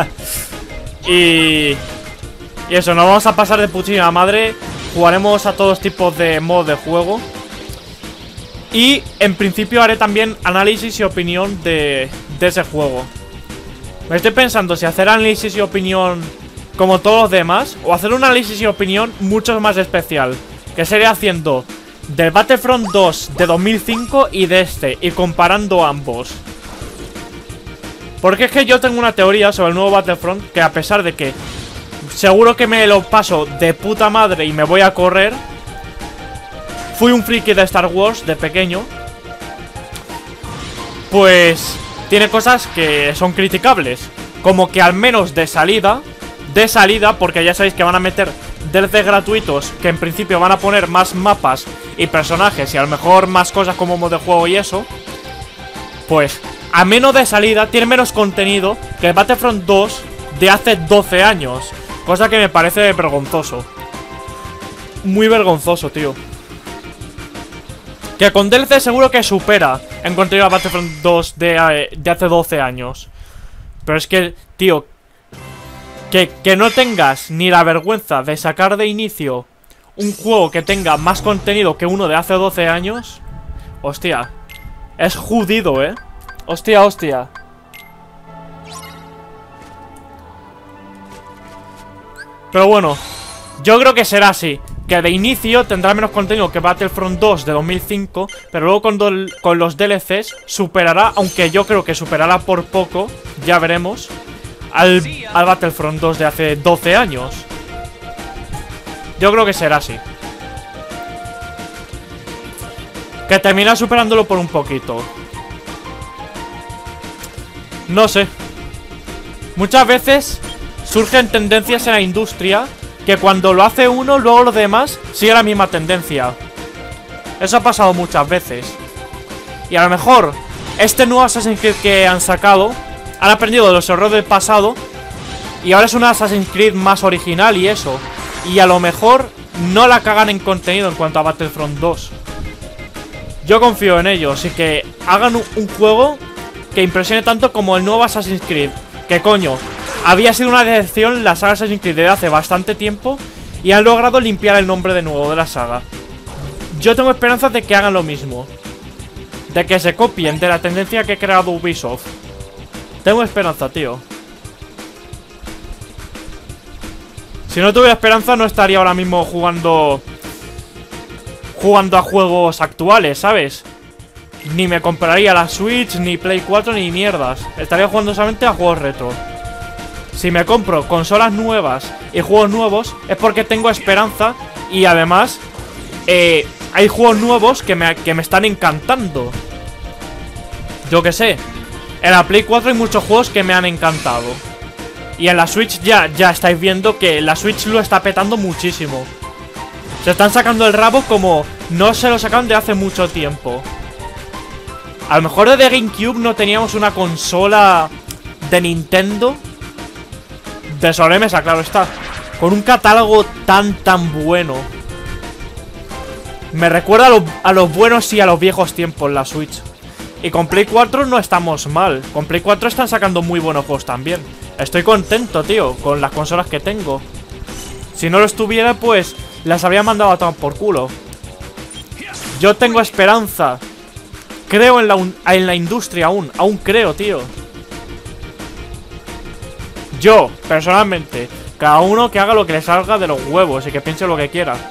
Y eso, nos vamos a pasar de putísima madre. Jugaremos a todos tipos de modos de juego. Y en principio haré también análisis y opinión de ese juego. Me estoy pensando si hacer análisis y opinión como todos los demás, o hacer un análisis y opinión mucho más especial, que sería haciendo del Battlefront 2 de 2005 y de este, y comparando ambos. Porque es que yo tengo una teoría sobre el nuevo Battlefront, que a pesar de que seguro que me lo paso de puta madre y me voy a correr, fui un friki de Star Wars de pequeño, pues tiene cosas que son criticables. Como que al menos de salida, porque ya sabéis que van a meter DLCs gratuitos, que en principio van a poner más mapas y personajes y a lo mejor más cosas como modo de juego y eso, pues a menos de salida tiene menos contenido que el Battlefront 2 de hace 12 años. Cosa que me parece vergonzoso. Muy vergonzoso, tío. Que con DLC seguro que supera en contenido a Battlefront 2 de hace 12 años. Pero es que, tío, que no tengas ni la vergüenza de sacar de inicio un juego que tenga más contenido que uno de hace 12 años. Hostia, es jodido, hostia, hostia. Pero bueno, yo creo que será así. Que de inicio tendrá menos contenido que Battlefront 2 de 2005, pero luego con los DLCs superará, aunque yo creo que superará por poco, ya veremos, al Battlefront 2 de hace 12 años. Yo creo que será así. Que termina superándolo por un poquito. No sé. Muchas veces surgen tendencias en la industria que cuando lo hace uno, luego los demás sigue la misma tendencia. Eso ha pasado muchas veces. Y a lo mejor este nuevo Assassin's Creed que han sacado, han aprendido de los errores del pasado y ahora es un Assassin's Creed más original y eso. Y a lo mejor no la cagan en contenido en cuanto a Battlefront 2. Yo confío en ellos y que hagan un juego que impresione tanto como el nuevo Assassin's Creed. Que coño, había sido una decepción la saga Assassin's Creed desde hace bastante tiempo y han logrado limpiar el nombre de nuevo de la saga. Yo tengo esperanzas de que hagan lo mismo, de que se copien de la tendencia que ha creado Ubisoft. Tengo esperanza, tío. Si no tuviera esperanza no estaría ahora mismo jugando a juegos actuales, ¿sabes? Ni me compraría la Switch, ni Play 4, ni mierdas. Estaría jugando solamente a juegos retro. Si me compro consolas nuevas y juegos nuevos es porque tengo esperanza y además hay juegos nuevos que me están encantando. Yo que sé, en la Play 4 hay muchos juegos que me han encantado. Y en la Switch ya estáis viendo que la Switch lo está petando muchísimo. Se están sacando el rabo como no se lo sacan de hace mucho tiempo. A lo mejor desde GameCube no teníamos una consola de Nintendo de sobremesa, claro está, con un catálogo tan bueno. Me recuerda a los buenos y a los viejos tiempos la Switch. Y con Play 4 no estamos mal. Con Play 4 están sacando muy buenos juegos también. Estoy contento, tío, con las consolas que tengo. Si no lo estuviera, pues las habría mandado a tomar por culo. Yo tengo esperanza. Creo en la industria aún creo, tío. Yo, personalmente, cada uno que haga lo que le salga de los huevos y que piense lo que quiera.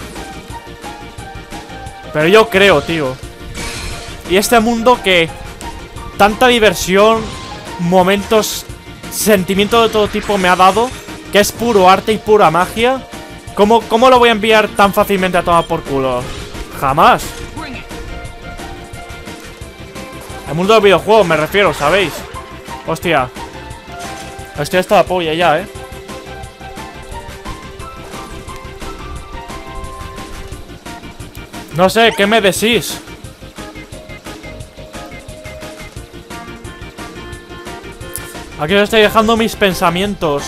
Pero yo creo, tío. Y este mundo que tanta diversión, momentos, sentimientos de todo tipo me ha dado, que es puro arte y pura magia, ¿cómo lo voy a enviar tan fácilmente a tomar por culo? Jamás. El mundo del videojuego me refiero, ¿sabéis? Hostia. Estoy hasta la polla ya, No sé, ¿qué me decís? Aquí os estoy dejando mis pensamientos.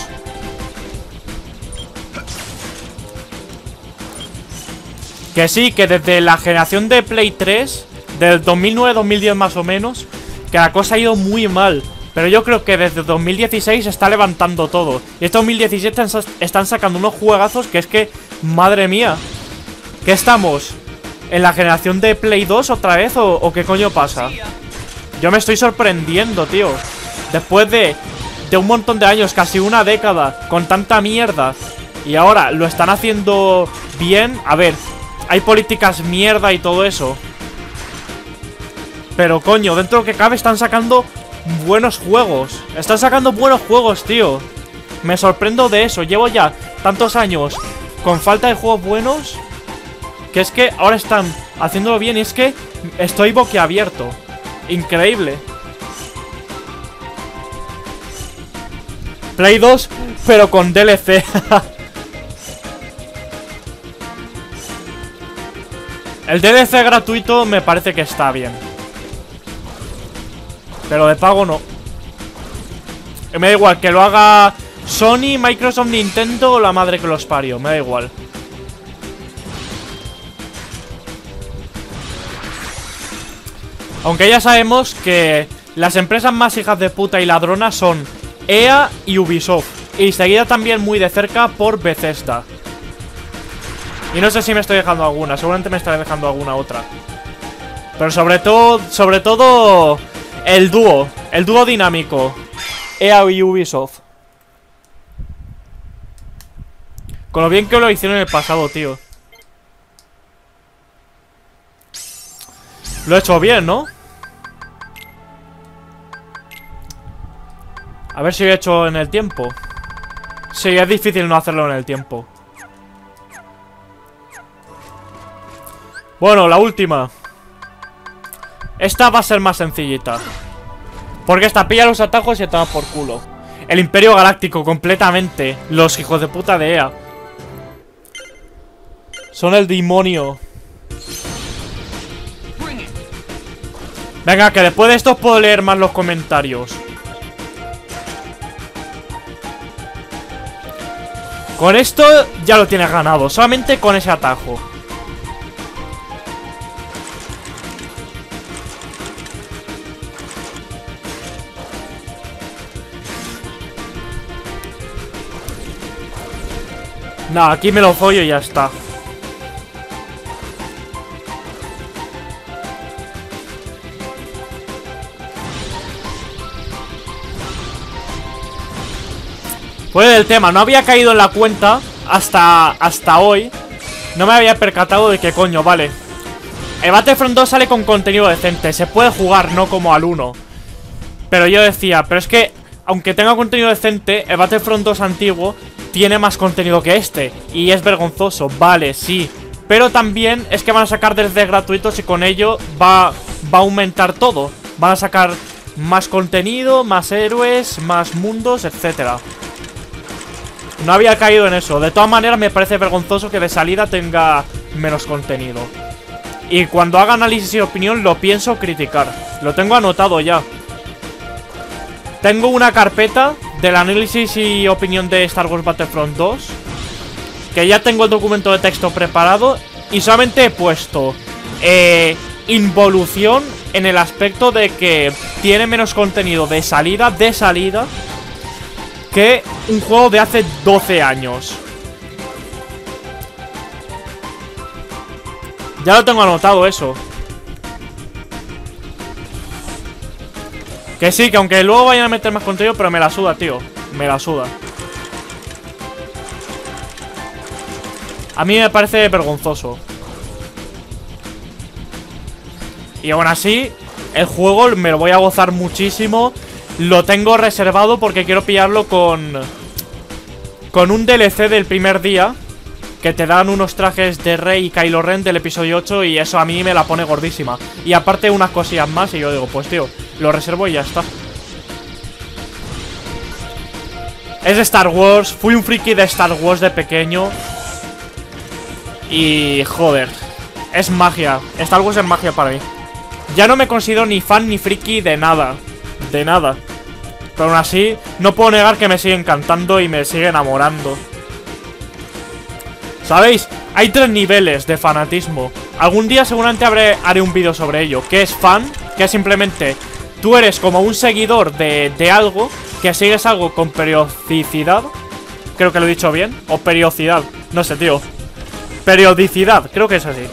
Que sí, que desde la generación de Play 3, del 2009-2010 más o menos, que la cosa ha ido muy mal. Pero yo creo que desde 2016 se está levantando todo. Y este 2017 están sacando unos juegazos que es que, madre mía. ¿Qué estamos? ¿En la generación de Play 2 otra vez o qué coño pasa? Yo me estoy sorprendiendo, tío. Después de un montón de años, casi una década, con tanta mierda, y ahora lo están haciendo bien. A ver, hay políticas mierda y todo eso, pero coño, dentro de lo que cabe están sacando buenos juegos. Están sacando buenos juegos, tío. Me sorprendo de eso. Llevo ya tantos años con falta de juegos buenos, que es que ahora están haciéndolo bien y es que estoy boquiabierto. Increíble. Play 2, pero con DLC. El DLC gratuito me parece que está bien, pero de pago no. Me da igual que lo haga Sony, Microsoft, Nintendo o la madre que los parió. Me da igual. Aunque ya sabemos que las empresas más hijas de puta y ladronas son EA y Ubisoft, y seguida también muy de cerca por Bethesda. Y no sé si me estoy dejando alguna. Seguramente me estaré dejando alguna otra. Pero sobre todo el dúo. El dúo dinámico. EA y Ubisoft. Con lo bien que lo hicieron en el pasado, tío. Lo he hecho bien, ¿no? A ver si lo he hecho en el tiempo. Sí, es difícil no hacerlo en el tiempo. Bueno, la última. Esta va a ser más sencillita. Porque esta pilla los atajos y te toma por culo. El Imperio Galáctico, completamente. Los hijos de puta de EA. Son el demonio. Venga, que después de esto puedo leer más los comentarios. Con esto ya lo tienes ganado. Solamente con ese atajo. Nah, aquí me lo follo y ya está. Pues el tema, no había caído en la cuenta hasta hoy. No me había percatado de que coño, vale. El Battlefront 2 sale con contenido decente. Se puede jugar, no como al 1. Pero yo decía, pero es que aunque tenga contenido decente, el Battlefront 2 antiguo tiene más contenido que este. Y es vergonzoso, vale, sí. Pero también es que van a sacar DLC gratuitos y con ello va a aumentar todo. Van a sacar más contenido, más héroes, más mundos, etcétera. No había caído en eso. De todas maneras me parece vergonzoso que de salida tenga menos contenido. Y cuando haga análisis y opinión lo pienso criticar. Lo tengo anotado ya. Tengo una carpeta del análisis y opinión de Star Wars Battlefront 2, que ya tengo el documento de texto preparado. Y solamente he puesto involución en el aspecto de que tiene menos contenido de salida que un juego de hace 12 años. Ya lo tengo anotado eso. Que sí, que aunque luego vayan a meter más contenido, pero me la suda, tío. Me la suda. A mí me parece vergonzoso. Y aún así, el juego me lo voy a gozar muchísimo. Lo tengo reservado porque quiero pillarlo con un DLC del primer día, que te dan unos trajes de Rey y Kylo Ren del episodio 8. Y eso a mí me la pone gordísima. Y aparte unas cosillas más y yo digo, pues tío, lo reservo y ya está. Es de Star Wars. Fui un friki de Star Wars de pequeño. Y joder, es magia. Star Wars es magia para mí. Ya no me considero ni fan ni friki de nada. De nada. Pero aún así, no puedo negar que me sigue encantando y me sigue enamorando. ¿Sabéis? Hay 3 niveles de fanatismo. Algún día seguramente haré un vídeo sobre ello. ¿Qué es fan? Que es simplemente tú eres como un seguidor de algo, que sigues algo con periodicidad. Creo que lo he dicho bien. O periodicidad. No sé, tío. Periodicidad. Creo que es así.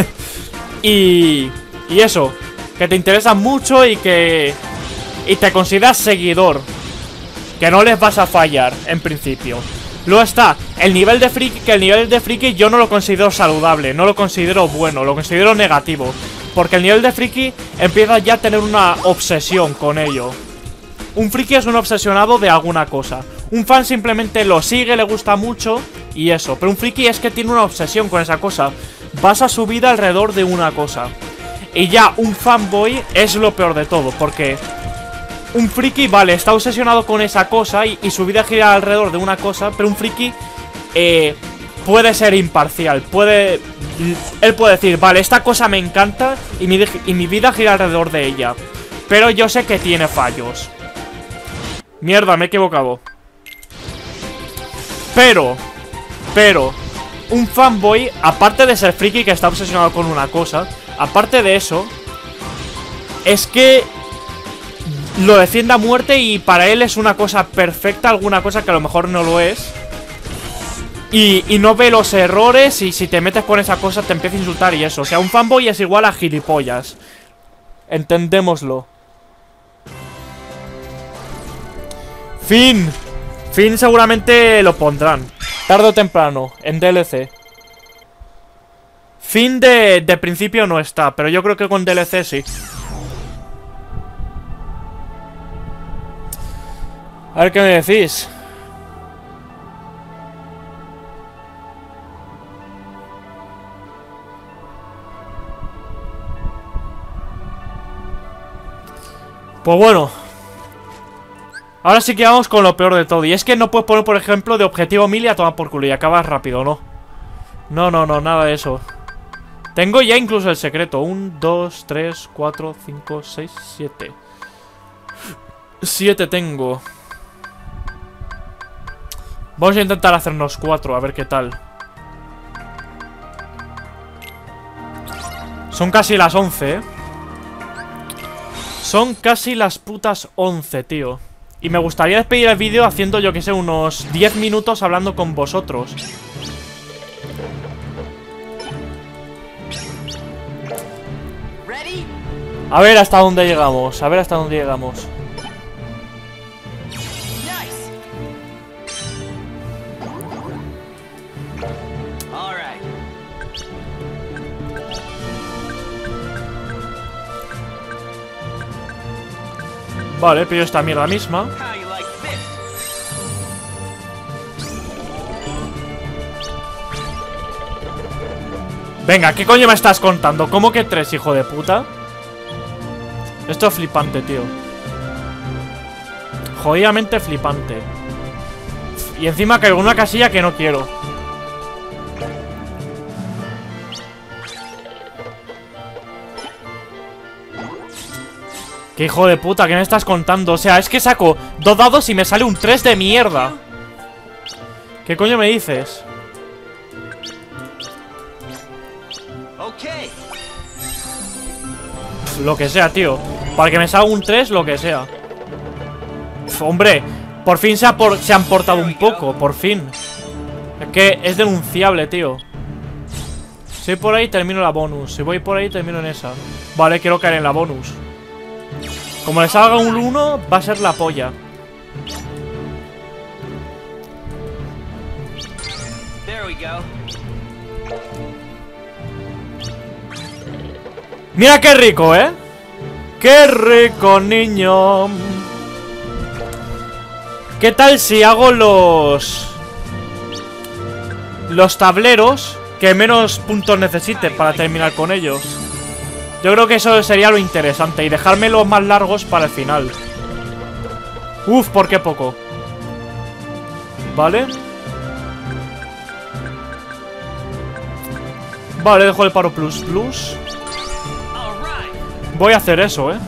y eso. Que te interesa mucho y que... Y te consideras seguidor. Que no les vas a fallar, en principio. Luego está el nivel de friki, que el nivel de friki yo no lo considero saludable, no lo considero bueno, lo considero negativo. Porque el nivel de friki empieza ya a tener una obsesión con ello. Un friki es un obsesionado de alguna cosa. Un fan simplemente lo sigue, le gusta mucho y eso. Pero un friki es que tiene una obsesión con esa cosa. Basa su vida alrededor de una cosa. Y ya un fanboy es lo peor de todo, porque... Un friki, vale, está obsesionado con esa cosa y su vida gira alrededor de una cosa, pero un friki puede ser imparcial, él puede decir, vale, esta cosa me encanta y mi vida gira alrededor de ella, pero yo sé que tiene fallos. Mierda, me he equivocado. Pero, un fanboy, aparte de ser friki que está obsesionado con una cosa, aparte de eso, es que... lo defiende a muerte y para él es una cosa perfecta, alguna cosa que a lo mejor no lo es. y no ve los errores, y si te metes con esa cosa te empieza a insultar y eso. O sea, un fanboy es igual a gilipollas. Entendémoslo. Finn seguramente lo pondrán tarde o temprano en DLC. Finn de principio no está, pero yo creo que con DLC sí. A ver qué me decís. Pues bueno, ahora sí que vamos con lo peor de todo. Y es que no puedes poner, por ejemplo, de objetivo 1000 y a tomar por culo y acabas rápido, ¿no? No, nada de eso. Tengo ya incluso el secreto. 1, 2, 3, 4, 5, 6, 7. 7 tengo. Vamos a intentar hacernos 4, a ver qué tal. Son casi las 11, ¿eh? Son casi las putas 11, tío. Y me gustaría despedir el vídeo haciendo, yo que sé, unos 10 minutos hablando con vosotros. A ver hasta dónde llegamos. A ver hasta dónde llegamos. Vale, pillo esta mierda misma. Venga, ¿qué coño me estás contando? ¿Cómo que 3, hijo de puta? Esto es flipante, tío. Jodidamente flipante. Y encima caigo en una casilla que no quiero. ¿Qué hijo de puta? ¿Qué me estás contando? O sea, es que saco 2 dados y me sale un 3 de mierda. ¿Qué coño me dices? Lo que sea, tío. Para que me salga un 3, lo que sea. Hombre, por fin se han portado un poco. Por fin. Es que es denunciable, tío. Si voy por ahí, termino la bonus. Si voy por ahí, termino en esa. Vale, quiero caer en la bonus. Como le salga un 1, va a ser la polla. Mira qué rico, ¿eh? ¡Qué rico, niño! ¿Qué tal si hago los tableros que menos puntos necesite para terminar con ellos? Yo creo que eso sería lo interesante. Y dejarme los más largos para el final. Uf, ¿por qué poco? Vale. Vale, dejo el paro plus plus. Voy a hacer eso, ¿eh?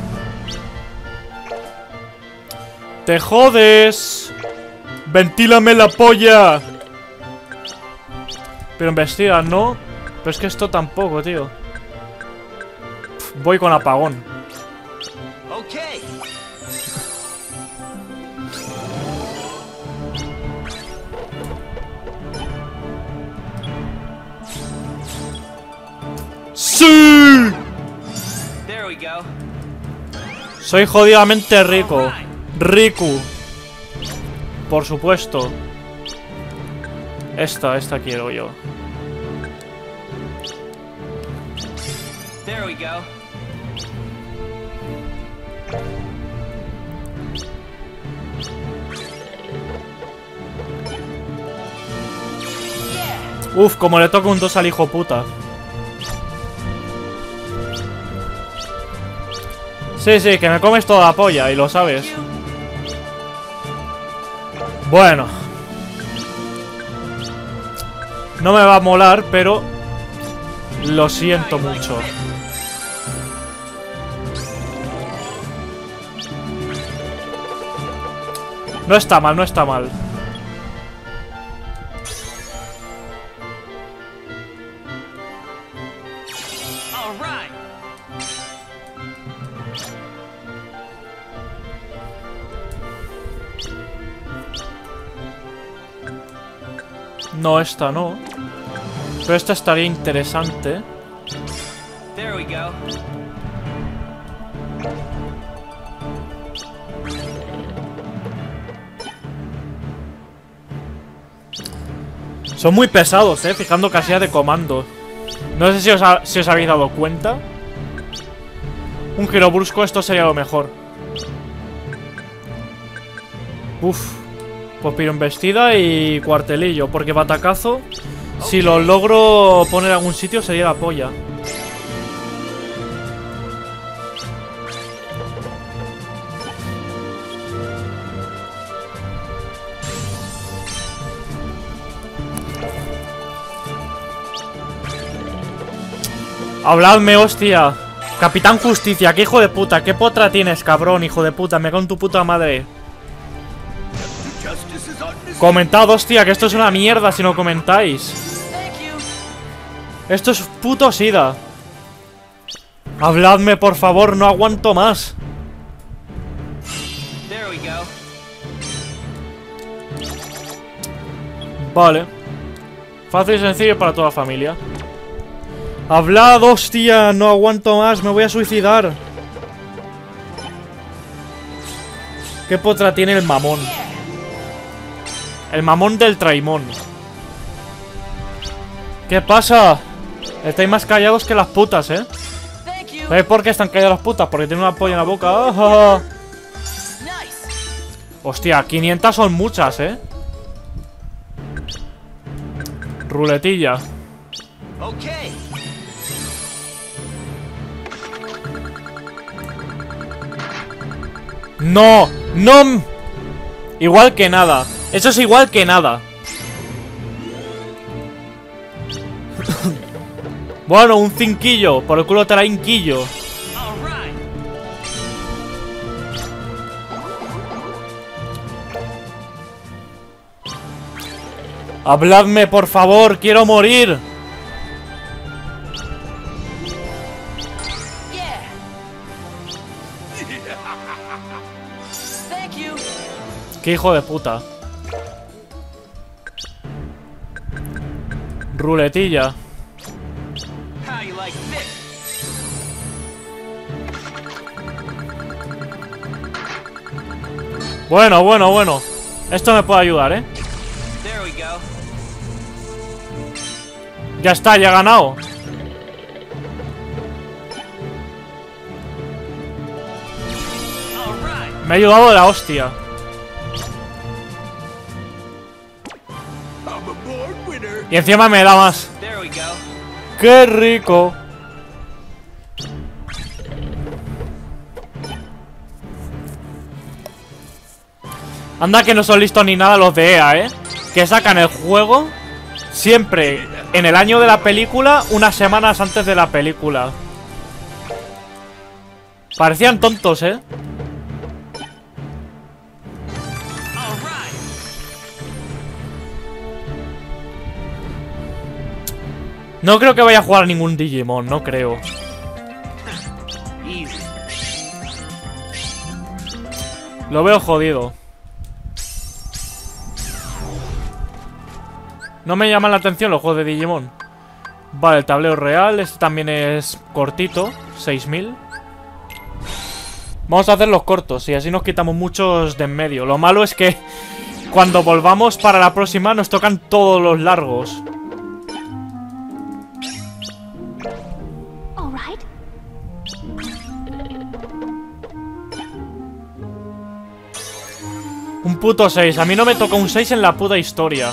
¡Te jodes! ¡Ventílame la polla! Pero investiga, ¿no? Pero es que esto tampoco, tío. Voy con apagón. ¡Sí! Soy jodidamente rico. Riku. Por supuesto. Esta quiero yo. Uf, como le toca un 2 al hijo puta. Sí, que me comes toda la polla y lo sabes. Bueno. No me va a molar, pero lo siento mucho. No está mal, no está mal. No, esta no. Pero esta estaría interesante. There we go. Son muy pesados, fijando casillas de comando. No sé si os habéis dado cuenta. Un giro brusco, esto sería lo mejor. Uf. Pues piro embestida y cuartelillo. Porque batacazo, si lo logro poner en algún sitio, sería la polla. Habladme, hostia. Capitán Justicia, qué hijo de puta. Qué potra tienes, cabrón, hijo de puta. Me cago en tu puta madre. Comentad, hostia, que esto es una mierda si no comentáis. Esto es puto sida. Habladme, por favor, no aguanto más. Vale. Fácil y sencillo para toda la familia. Hablad, hostia, no aguanto más, me voy a suicidar. ¿Qué potra tiene el mamón? El mamón del traimón. ¿Qué pasa? Estáis más callados que las putas, ¿Sabéis por qué están calladas las putas? Porque tienen una polla en la boca. ¡Ah! Hostia, 500 son muchas, Ruletilla. No, no. Igual que nada. Eso es igual que nada. Bueno, un cinquillo. Por el culo te la inquillo. Habladme, por favor, quiero morir. Qué hijo de puta. Ruletilla. Bueno. Esto me puede ayudar, Ya está, ya he ganado. Me ha ayudado de la hostia. Y encima me da más. ¡Qué rico! Anda que no son listos ni nada los de EA, Que sacan el juego siempre en el año de la película, unas semanas antes de la película. Parecían tontos, No creo que vaya a jugar ningún Digimon, no creo. Lo veo jodido. No me llaman la atención los juegos de Digimon. Vale, el tablero real. Este también es cortito. 6000. Vamos a hacer los cortos y así nos quitamos muchos de en medio. Lo malo es que cuando volvamos para la próxima nos tocan todos los largos. Un puto 6. A mí no me toca un 6 en la puta historia.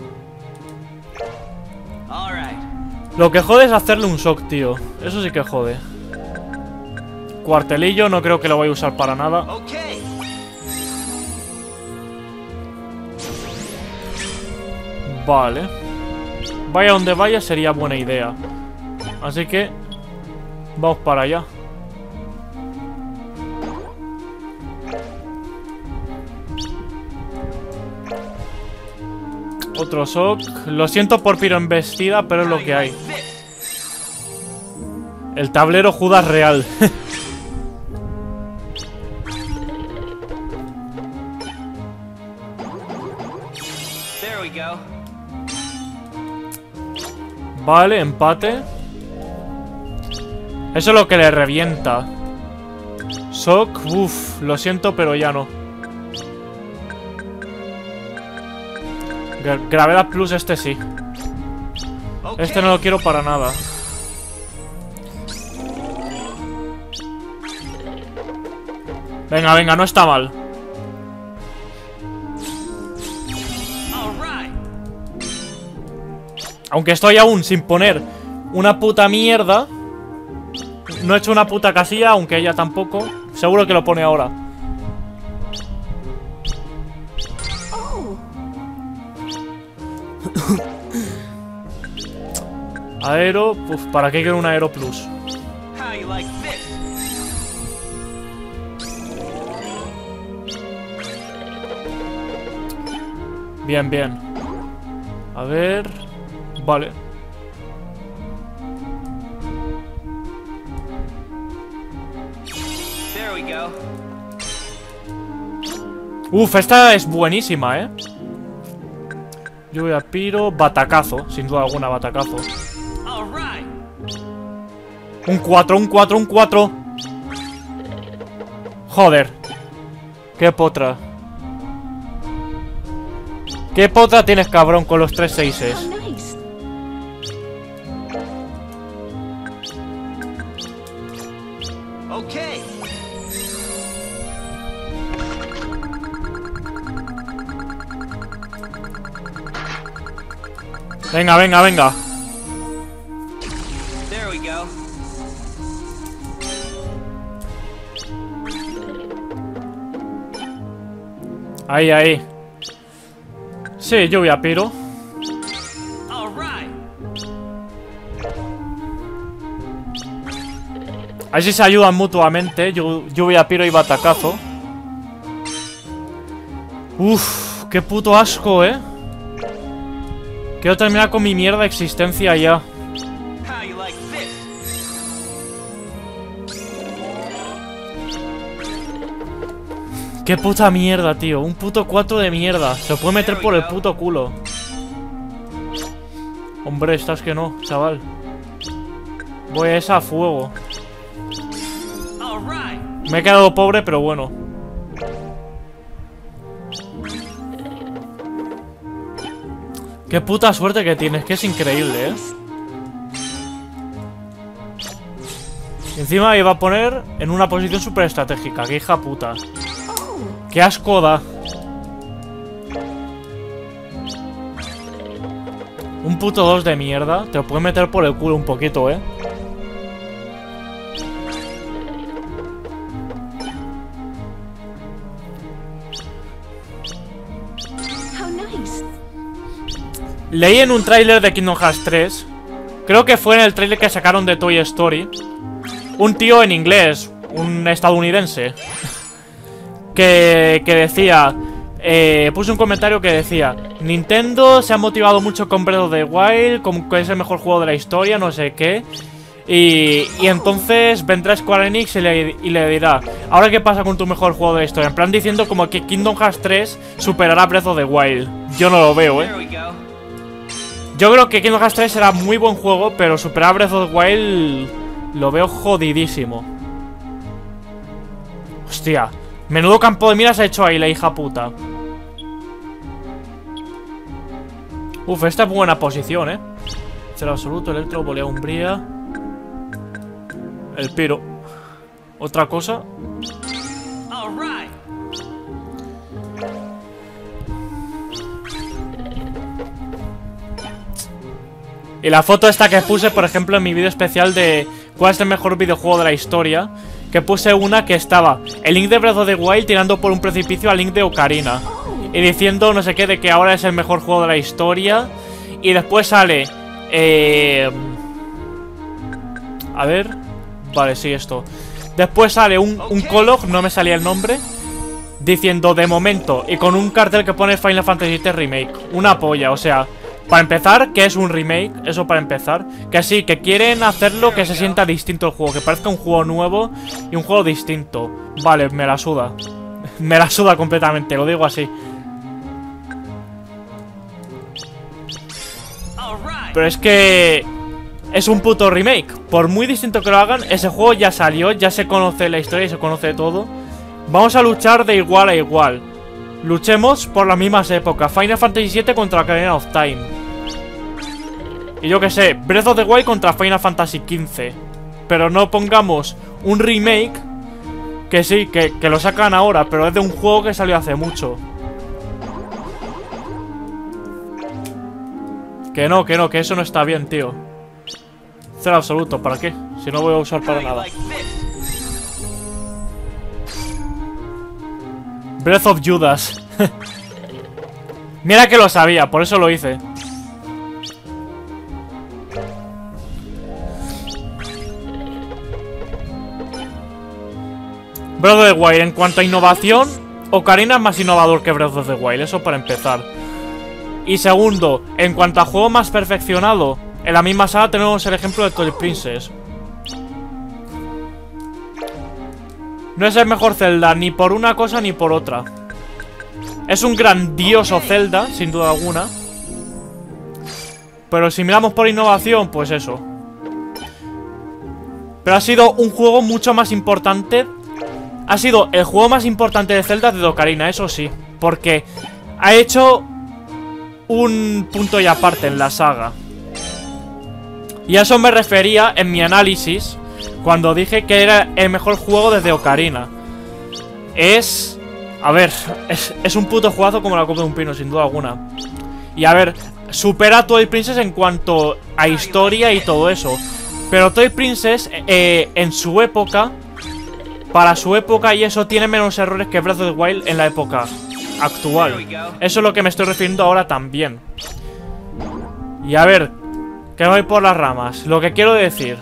Lo que jode es hacerle un shock, tío. Eso sí que jode. Cuartelillo, no creo que lo voy a usar para nada. Vale. Vaya donde vaya sería buena idea. Así que vamos para allá. Otro shock. Lo siento por piro embestida, pero es lo que hay. El tablero Judas real. Vale, empate. Eso es lo que le revienta. Shock, uff, lo siento, pero ya no. Gravedad Plus, este sí. Este no lo quiero para nada. Venga, venga, no está mal. Aunque estoy aún sin poner una puta mierda. No he hecho una puta casilla, aunque ella tampoco. Seguro que lo pone ahora. Aero, uf, ¿para qué quiero un Aero Plus? Bien, bien. A ver... Vale. Uf, esta es buenísima, ¿eh? Lluvia Piro, batacazo. Sin duda alguna, batacazo. Un 4, un 4, un 4. Joder. Qué potra. Qué potra tienes, cabrón, con los 3 6s. Venga, venga, venga. Ahí, ahí. Sí, lluvia piro. Ahí sí se ayudan mutuamente. Lluvia piro y batacazo. Uf, qué puto asco, Quiero terminar con mi mierda existencia ya. Qué puta mierda, tío. Un puto 4 de mierda. Se lo puede meter por el puto culo. Hombre, estás que no, chaval. Voy a esa a fuego. Me he quedado pobre, pero bueno. Qué puta suerte que tienes, que es increíble, Y encima iba a poner en una posición súper estratégica. Qué hija puta. Qué asco da. Un puto 2 de mierda. Te lo puede meter por el culo un poquito, Leí en un tráiler de Kingdom Hearts 3, creo que fue en el tráiler que sacaron de Toy Story, un tío en inglés, un estadounidense, que decía, puse un comentario que decía: Nintendo se ha motivado mucho con Breath of the Wild, como que es el mejor juego de la historia, no sé qué. Y entonces vendrá Square Enix y le dirá: ¿ahora qué pasa con tu mejor juego de la historia? En plan diciendo como que Kingdom Hearts 3 superará Breath of the Wild. Yo no lo veo, Yo creo que Kingdom Hearts 3 será muy buen juego, pero superar Breath of the Wild lo veo jodidísimo. Hostia, menudo campo de miras ha hecho ahí la hija puta. Uf, esta es buena posición, Cero absoluto, electro, volea umbría. El piro. Otra cosa. Y la foto esta que puse, por ejemplo, en mi vídeo especial de cuál es el mejor videojuego de la historia, que puse una que estaba el Link de Breath of the Wild tirando por un precipicio al Link de Ocarina y diciendo no sé qué de que ahora es el mejor juego de la historia. Y después sale a ver. Vale, sí, esto. Después sale un Colog, no me salía el nombre, diciendo de momento, y con un cartel que pone Final Fantasy VII Remake. Una polla, o sea, para empezar, que es un remake, eso para empezar. Que sí, que quieren hacerlo que se sienta distinto el juego, que parezca un juego nuevo y un juego distinto. Vale, me la suda. Me la suda completamente, lo digo así. Pero es que es un puto remake. Por muy distinto que lo hagan, ese juego ya salió, ya se conoce la historia y se conoce todo. Vamos a luchar de igual a igual. Luchemos por las mismas épocas. Final Fantasy VII contra Ocarina of Time. Y yo que sé, Breath of the Wild contra Final Fantasy XV. Pero no pongamos un remake, que sí, que lo sacan ahora, pero es de un juego que salió hace mucho. Que no, que eso no está bien, tío. Cero absoluto, ¿para qué? Si no voy a usar para nada. Breath of Judas. Mira que lo sabía, por eso lo hice. Breath of the Wild, en cuanto a innovación, Ocarina es más innovador que Breath of the Wild, eso para empezar. Y segundo, en cuanto a juego más perfeccionado, en la misma saga tenemos el ejemplo de Twilight Princess. No es el mejor Zelda ni por una cosa ni por otra. Es un grandioso Zelda, sin duda alguna. Pero si miramos por innovación, pues eso. Pero ha sido un juego mucho más importante. Ha sido el juego más importante de Zelda de Ocarina, eso sí. Porque ha hecho un punto y aparte en la saga. Y a eso me refería en mi análisis cuando dije que era el mejor juego desde Ocarina. Es... A ver, es un puto juegazo como la copa de un pino, sin duda alguna. Y a ver, supera a Twilight Princess en cuanto a historia y todo eso. Pero Twilight Princess, en su época, para su época y eso, tiene menos errores que Breath of the Wild en la época actual. Eso es lo que me estoy refiriendo ahora también. Y a ver, que me voy por las ramas. Lo que quiero decir,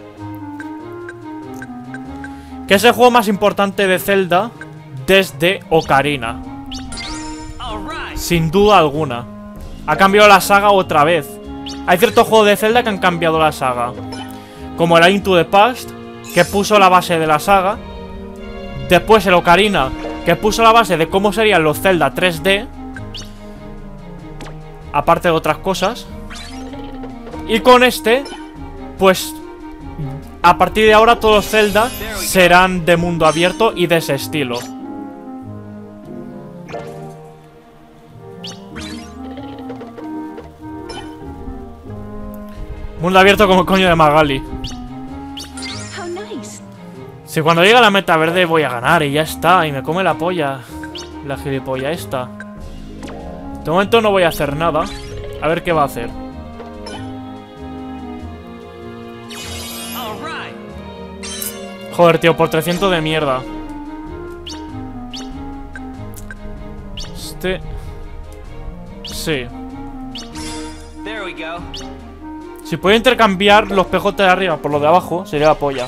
que es el juego más importante de Zelda desde Ocarina, sin duda alguna. Ha cambiado la saga otra vez. Hay ciertos juegos de Zelda que han cambiado la saga, como el A Link to the Past, que puso la base de la saga. Después el Ocarina, que puso la base de cómo serían los Zelda 3D, aparte de otras cosas. Y con este, pues a partir de ahora todos los Zelda serán de mundo abierto y de ese estilo. Mundo abierto como el coño de Magali. Si cuando llegue a la meta verde voy a ganar y ya está. Y me come la polla, la gilipollas esta. De momento no voy a hacer nada. A ver qué va a hacer. Joder, tío, por 300 de mierda. Sí. Si puedo intercambiar los PJ de arriba por los de abajo, sería la polla.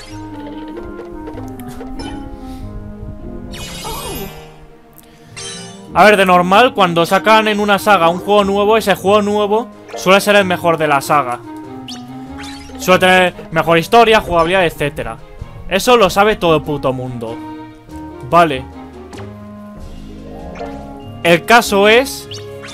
A ver, de normal, cuando sacan en una saga un juego nuevo, ese juego nuevo suele ser el mejor de la saga. Suele tener mejor historia, jugabilidad, etcétera. Eso lo sabe todo el puto mundo. Vale. El caso es...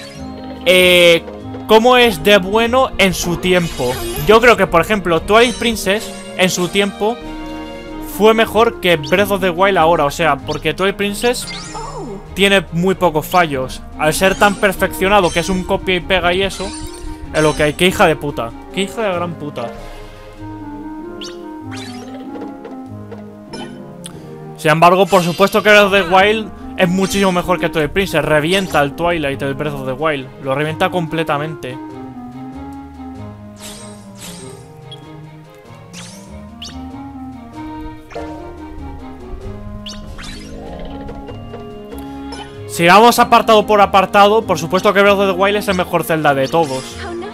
cómo es de bueno en su tiempo. Yo creo que, por ejemplo, Twilight Princess en su tiempo fue mejor que Breath of the Wild ahora. O sea, porque Twilight Princess tiene muy pocos fallos. Al ser tan perfeccionado que es un copia y pega y eso, es lo que hay. ¡Qué hija de puta! ¡Qué hija de gran puta! Sin embargo, por supuesto que Breath of the Wild es muchísimo mejor que Twilight Princess. Revienta el Twilight del Breath of the Wild. Lo revienta completamente. Si vamos apartado por apartado, por supuesto que Breath of the Wild es el mejor Zelda de todos.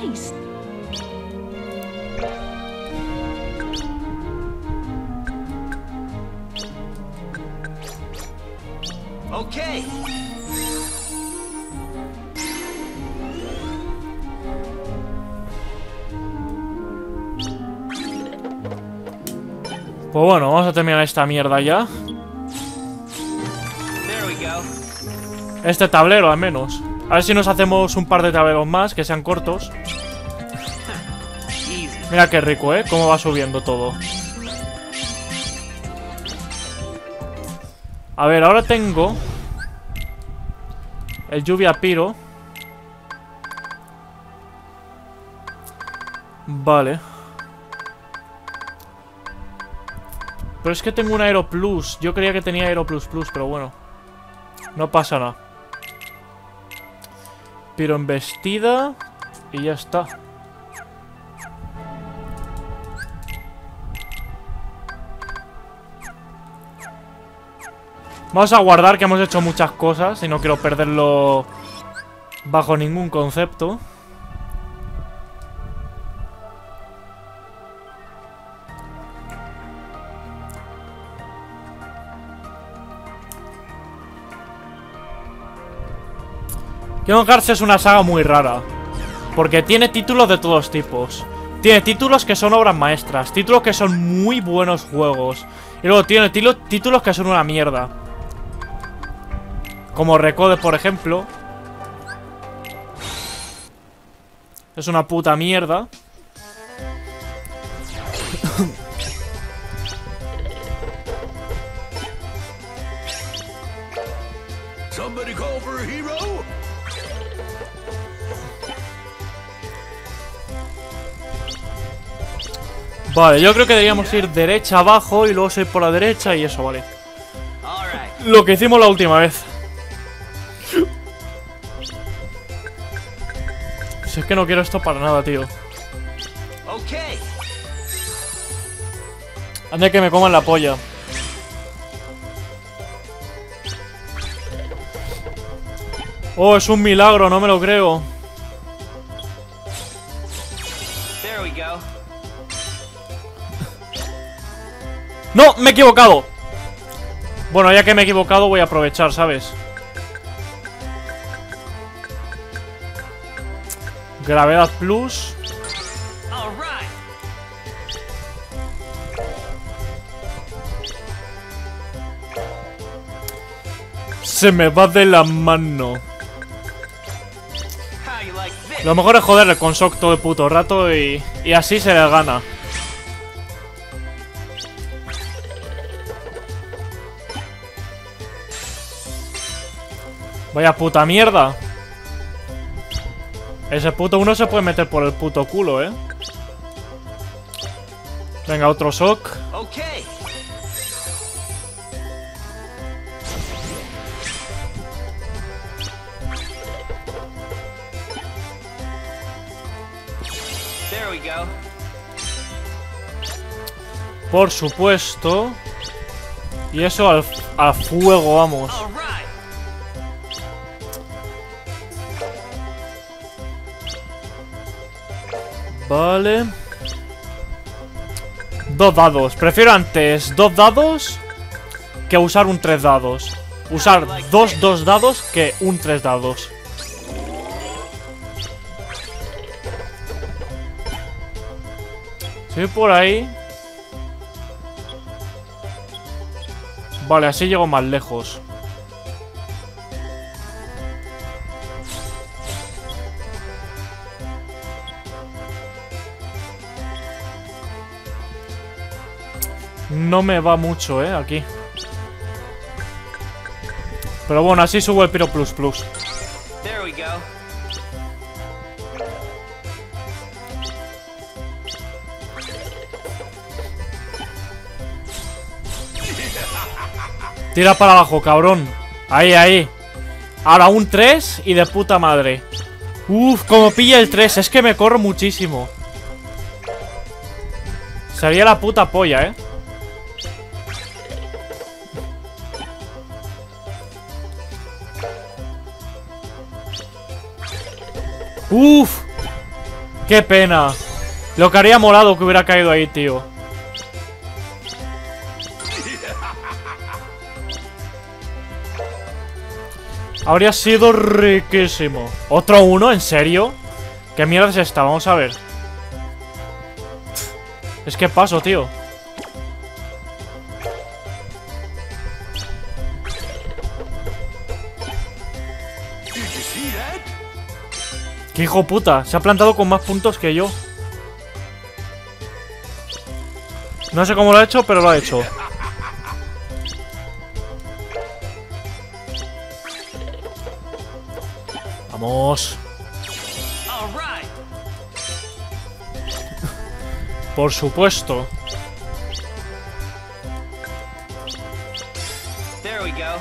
Pues bueno, vamos a terminar esta mierda ya. Este tablero al menos. A ver si nos hacemos un par de tableros más que sean cortos. Mira qué rico, cómo va subiendo todo. A ver, ahora tengo el lluvia piro. Vale. Pero es que tengo un Aero Plus. Yo creía que tenía Aero Plus Plus, pero bueno. No pasa nada. Piro embestida. Y ya está. Vamos a guardar que hemos hecho muchas cosas y no quiero perderlo bajo ningún concepto. Kingdom Hearts es una saga muy rara, porque tiene títulos de todos tipos. Tiene títulos que son obras maestras, títulos que son muy buenos juegos, y luego tiene títulos que son una mierda. Como Recode, por ejemplo. Es una puta mierda. Somebody call for a hero? Vale, yo creo que deberíamos ir derecha abajo y luego ir por la derecha y eso, vale. Lo que hicimos la última vez. Si es que no quiero esto para nada, tío. Anda que me coman la polla. Oh, es un milagro, no me lo creo. ¡No! ¡Me he equivocado! Bueno, ya que me he equivocado voy a aprovechar, ¿sabes? Gravedad plus. Se me va de la mano. Lo mejor es joderle con Shock todo el puto rato y así se le gana. Vaya puta mierda. Ese puto uno se puede meter por el puto culo, Venga, otro Shock. Por supuesto. Y eso al fuego, vamos. Vale. 2 dados. Prefiero antes 2 dados que usar un 3 dados. Usar 2 dados que un 3 dados. Si voy por ahí. Vale, así llego más lejos. No me va mucho, aquí. Pero bueno, así subo el Piro Plus Plus. Tira para abajo, cabrón. Ahí, ahí. Ahora un 3 y de puta madre. Uf, como pilla el 3. Es que me corro muchísimo. Sería la puta polla, Uf. Qué pena. Lo que haría molado que hubiera caído ahí, tío. Habría sido riquísimo. ¿Otro uno? ¿En serio? ¿Qué mierda es esta? Vamos a ver. Es que paso, tío. ¡Qué hijo puta! Se ha plantado con más puntos que yo. No sé cómo lo ha hecho, pero lo ha hecho. Vamos. Por supuesto. There we go.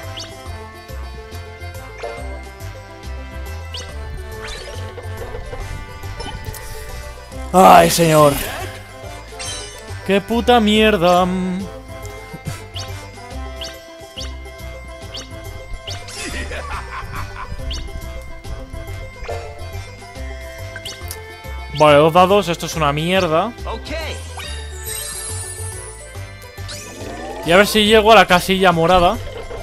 Ay, señor. Qué puta mierda. Vale, 2 dados, esto es una mierda. Okay. Y a ver si llego a la casilla morada.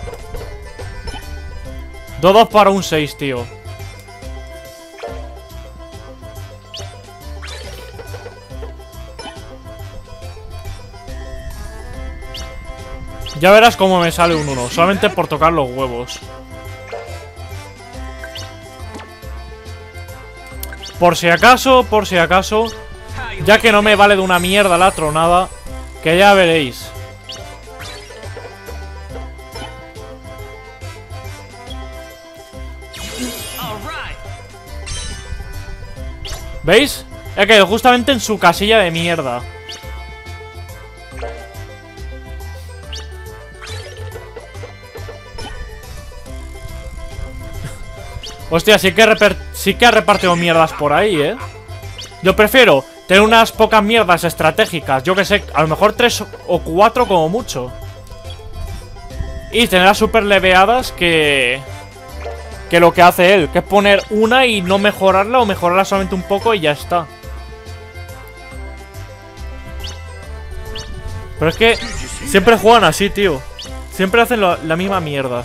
2 dados para un 6, tío. Ya verás cómo me sale un 1, solamente por tocar los huevos. Por si acaso, ya que no me vale de una mierda la tronada, que ya veréis. ¿Veis? He caído justamente en su casilla de mierda. Hostia, sí que ha repartido mierdas por ahí, ¿eh? Yo prefiero tener unas pocas mierdas estratégicas. Yo que sé, a lo mejor 3 o 4 como mucho. Y tenerlas super leveadas que lo que hace él, que es poner una y no mejorarla o mejorarla solamente un poco y ya está. Pero es que siempre juegan así, tío. Siempre hacen la misma mierda.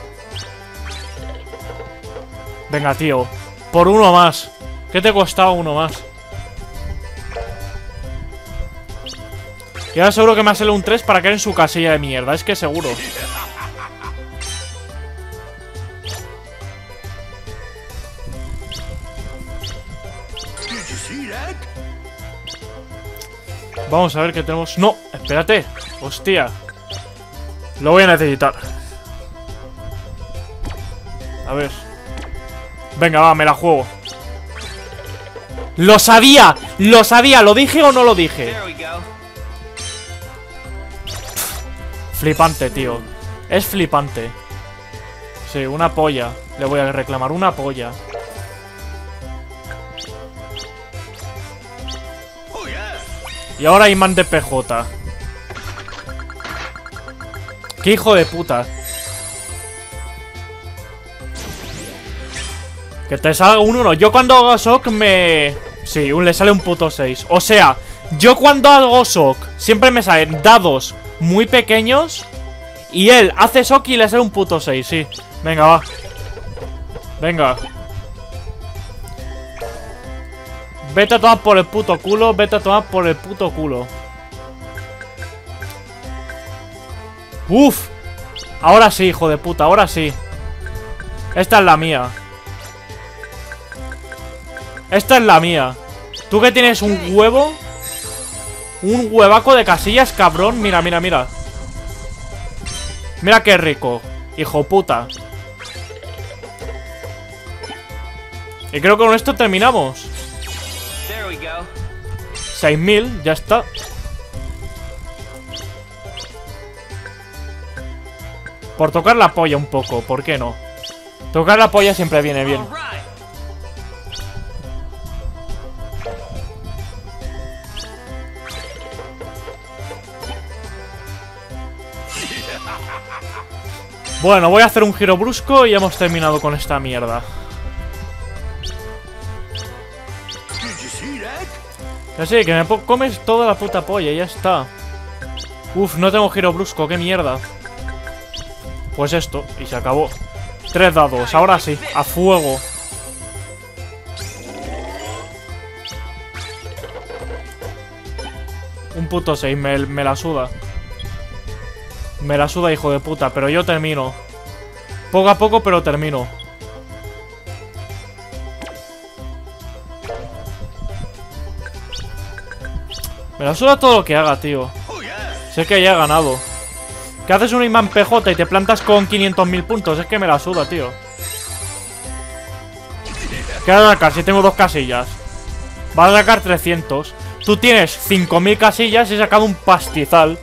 Venga, tío. Por uno más. ¿Qué te costaba uno más? Y ahora seguro que me ha salido un 3 para caer en su casilla de mierda. Es que seguro. Vamos a ver qué tenemos. ¡No! Espérate. Hostia. Lo voy a necesitar. A ver. Venga, va, me la juego. ¡Lo sabía! ¡Lo sabía! ¿Lo dije o no lo dije? Flipante, tío. Es flipante. Sí, una polla. Le voy a reclamar una polla. Y ahora imán de PJ. ¡Qué hijo de puta! Que te salga un 1. Yo cuando hago shock me... Sí, le sale un puto 6. O sea, yo cuando hago shock siempre me salen dados muy pequeños. Y él hace shock y le sale un puto 6, sí. Venga, va. Venga. Vete a tomar por el puto culo. Vete a tomar por el puto culo. Uf. Ahora sí, hijo de puta, ahora sí. Esta es la mía. Esta es la mía. Tú que tienes un huevo. Un huevaco de casillas, cabrón. Mira, mira, mira. Mira qué rico. Hijo puta. Y creo que con esto terminamos. 6000, ya está. Por tocar la polla un poco, ¿por qué no? Tocar la polla siempre viene bien. Bueno, voy a hacer un giro brusco y hemos terminado con esta mierda. Que sí, que me comes toda la puta polla y ya está. Uf, no tengo giro brusco, qué mierda. Pues esto, y se acabó. 3 dados, ahora sí, a fuego. Un puto 6, me la suda. Me la suda, hijo de puta, pero yo termino. Poco a poco, pero termino. Me la suda todo lo que haga, tío. Sé que ya he ganado. ¿Qué haces un imán PJ y te plantas con 500.000 puntos? Es que me la suda, tío. ¿Qué vas a sacar si tengo 2 casillas? Vas a sacar 300. Tú tienes 5.000 casillas y he sacado un pastizal.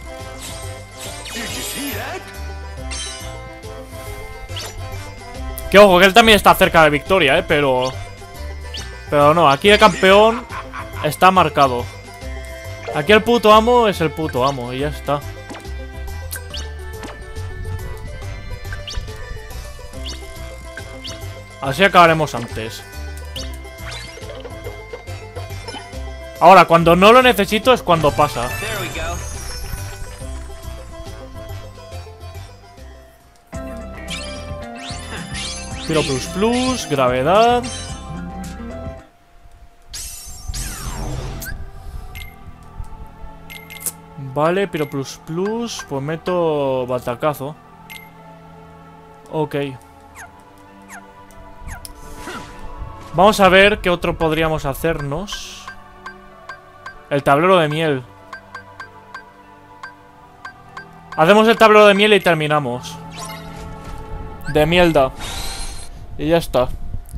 Que ojo, que él también está cerca de victoria, pero no, aquí el campeón está marcado. Aquí el puto amo es el puto amo y ya está. Así acabaremos antes. Ahora, cuando no lo necesito es cuando pasa. Tiro plus, gravedad. Vale, Piro plus, pues meto batacazo. Ok. Vamos a ver qué otro podríamos hacernos. El tablero de miel. Hacemos el tablero de miel y terminamos. De mierda. Y ya está.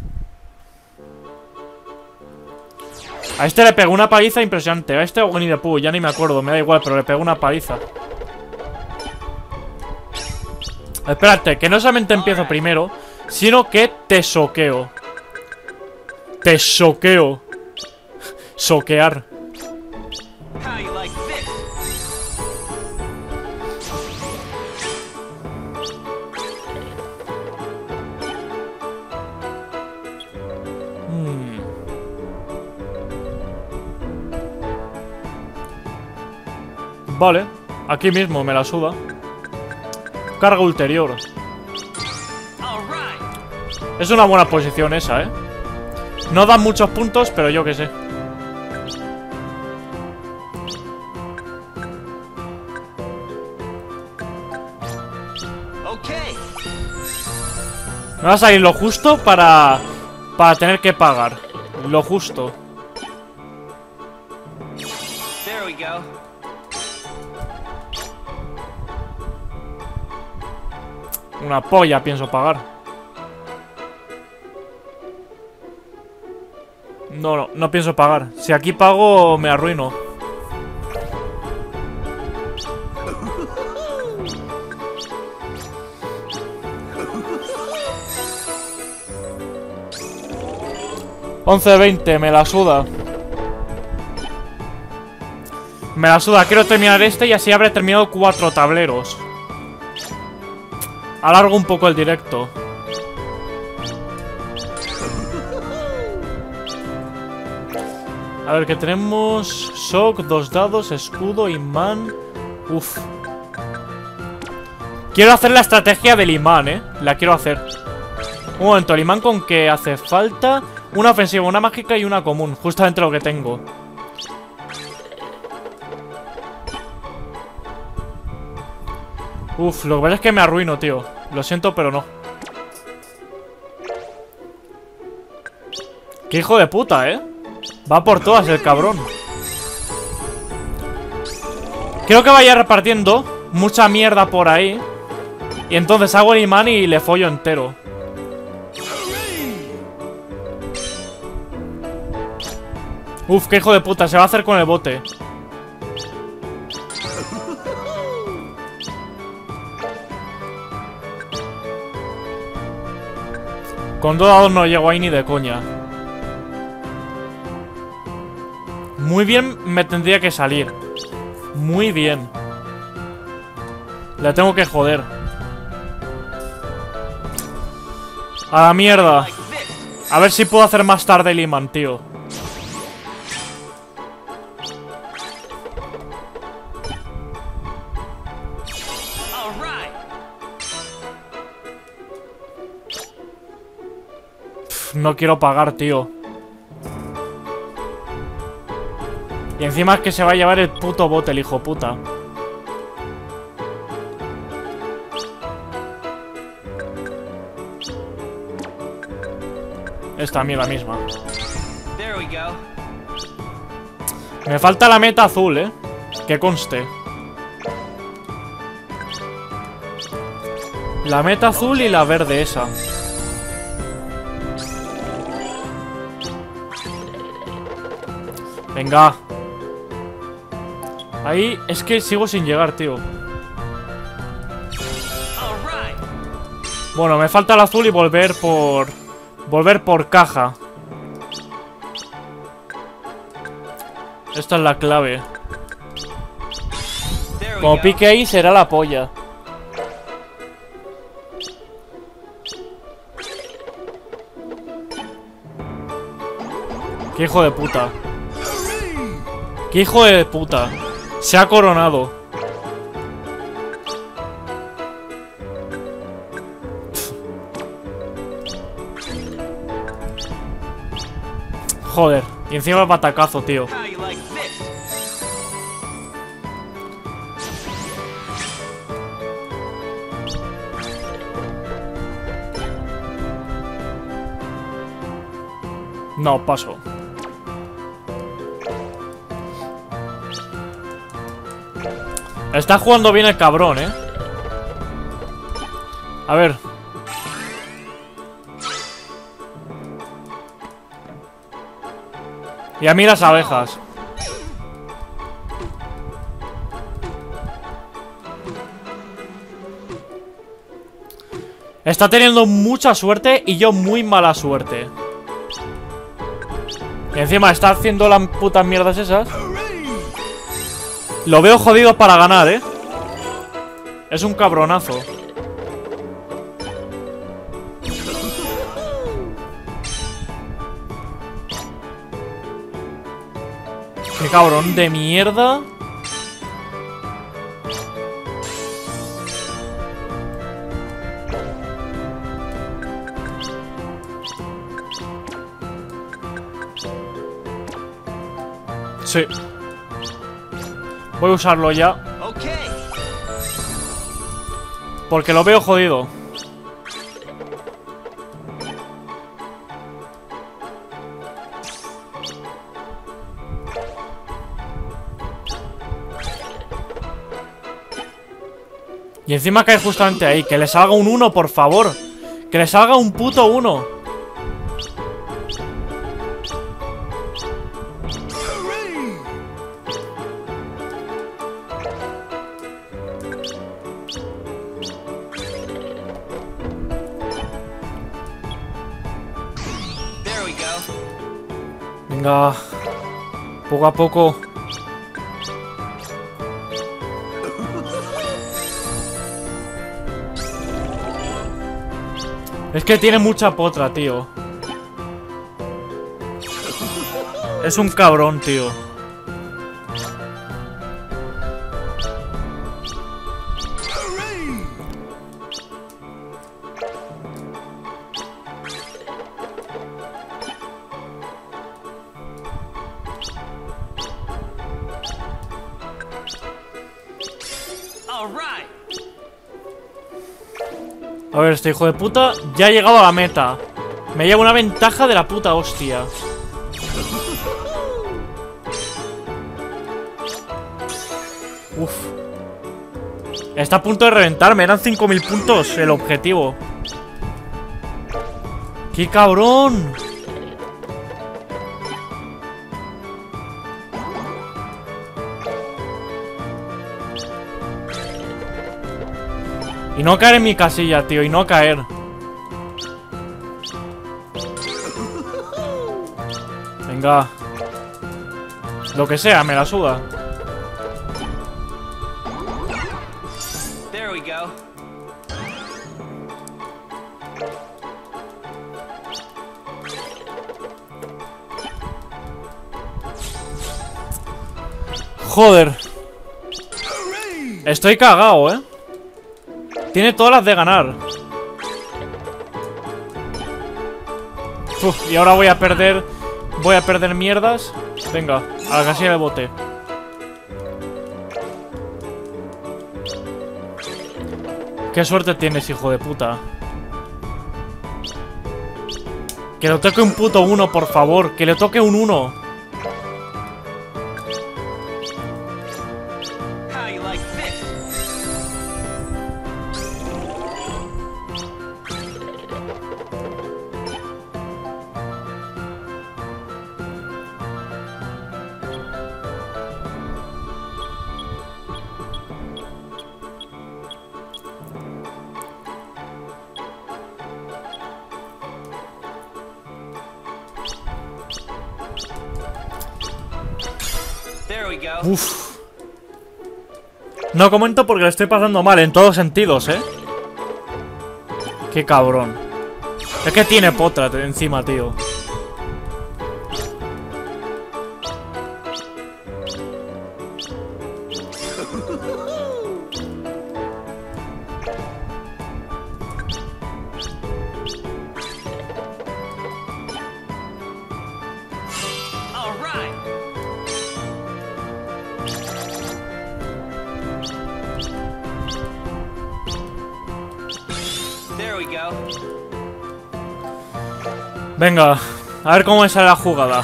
A este le pegó una paliza impresionante. A este Winnie the Pooh, ya ni me acuerdo. Me da igual, pero le pegó una paliza. Espérate, que no solamente empiezo primero, sino que te soqueo. Te soqueo. Soquear. Vale, aquí mismo me la suda. Carga ulterior. Es una buena posición esa, No dan muchos puntos, pero yo qué sé. Me va a salir lo justo para tener que pagar. Lo justo. Una polla pienso pagar. No pienso pagar. Si aquí pago me arruino. $11.20, me la suda. Me la suda, quiero terminar este y así habré terminado 4 tableros. Alargo un poco el directo. A ver, que tenemos shock, 2 dados, escudo, imán. Uf. Quiero hacer la estrategia del imán, La quiero hacer. Un momento, el imán con que hace falta una ofensiva, una mágica y una común. Justamente lo que tengo. Uf, lo que pasa es que me arruino, tío. Lo siento, pero no. Qué hijo de puta, Va por todas el cabrón. Creo que vaya repartiendo mucha mierda por ahí. Y entonces hago el imán y le follo entero. Uf, qué hijo de puta. Se va a hacer con el bote. Con 2 dados no llego ahí ni de coña. Muy bien me tendría que salir. Muy bien. Le tengo que joder. A la mierda. A ver si puedo hacer más tarde el imán, tío. No quiero pagar, tío. Y encima es que se va a llevar el puto bote, el hijo puta. Esta mierda misma. Me falta la meta azul, que conste. La meta azul y la verde esa. Venga. Ahí es que sigo sin llegar, tío. Bueno, me falta el azul y volver por... volver por caja. Esta es la clave. Como pique ahí será la polla. Qué hijo de puta. Qué hijo de puta. Se ha coronado. Joder. Y encima el batacazo, tío. No, paso. Está jugando bien el cabrón, ¿eh? A ver. Y a mí las abejas. Está teniendo mucha suerte y yo muy mala suerte. Y encima está haciendo las putas mierdas esas. Lo veo jodido para ganar, ¿eh? Es un cabronazo. Qué cabrón de mierda. Sí. Voy a usarlo ya. Porque lo veo jodido. Y encima cae justamente ahí. Que le salga un 1, por favor. Que le salga un puto 1. Venga. Poco a poco. Es que tiene mucha potra, tío. Es un cabrón, tío. A ver, este hijo de puta ya ha llegado a la meta. Me lleva una ventaja de la puta hostia. Uf. Está a punto de reventarme. Eran 5000 puntos el objetivo. ¡Qué cabrón! Y no caer en mi casilla, tío. Y no caer. Venga. Lo que sea, me la suda. There we go. Joder. Estoy cagado, ¿eh? Tiene todas las de ganar. Uf, y ahora voy a perder. Voy a perder mierdas. Venga, a la casilla de bote. Qué suerte tienes, hijo de puta. Que le toque un puto 1, por favor. Que le toque un 1. Uf. No comento porque lo estoy pasando mal en todos sentidos, ¿eh? Qué cabrón. Es que tiene potra encima, tío. Venga, a ver cómo me sale la jugada.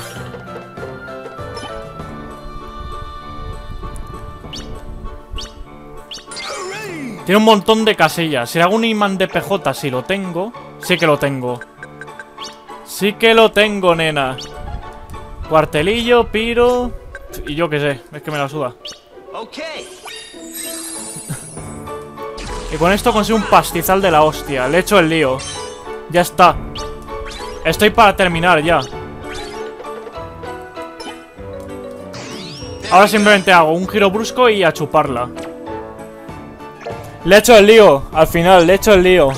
Tiene un montón de casillas. Si hago un imán de PJ, si lo tengo. Sí que lo tengo. Sí que lo tengo, nena. Cuartelillo, piro. Y yo qué sé, es que me la suda. Y con esto consigo un pastizal de la hostia. Le echo el lío. Ya está. Estoy para terminar ya. Ahora simplemente hago un giro brusco y a chuparla. Le he hecho el lío. Al final, le he hecho el lío.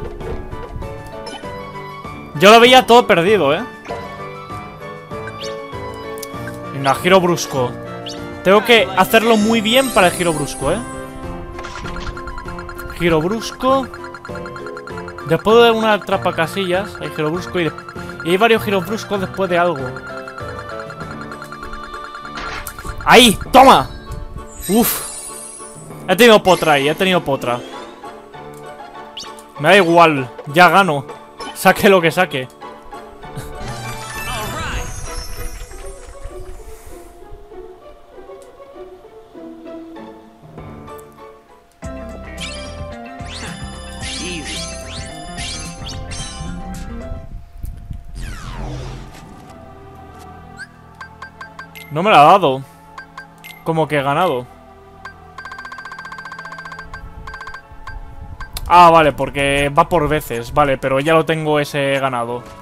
Yo lo veía todo perdido, ¿eh? Venga, giro brusco. Tengo que hacerlo muy bien para el giro brusco, ¿eh? Giro brusco. Después de una atrapacasillas, hay giro brusco y hay varios giros bruscos después de algo. ¡Ahí! ¡Toma! ¡Uf! He tenido potra ahí, he tenido potra. Me da igual, ya gano. Saque lo que saque. No me la ha dado. Como que he ganado. Ah, vale, porque va por veces. Vale, pero ya lo tengo ese ganado.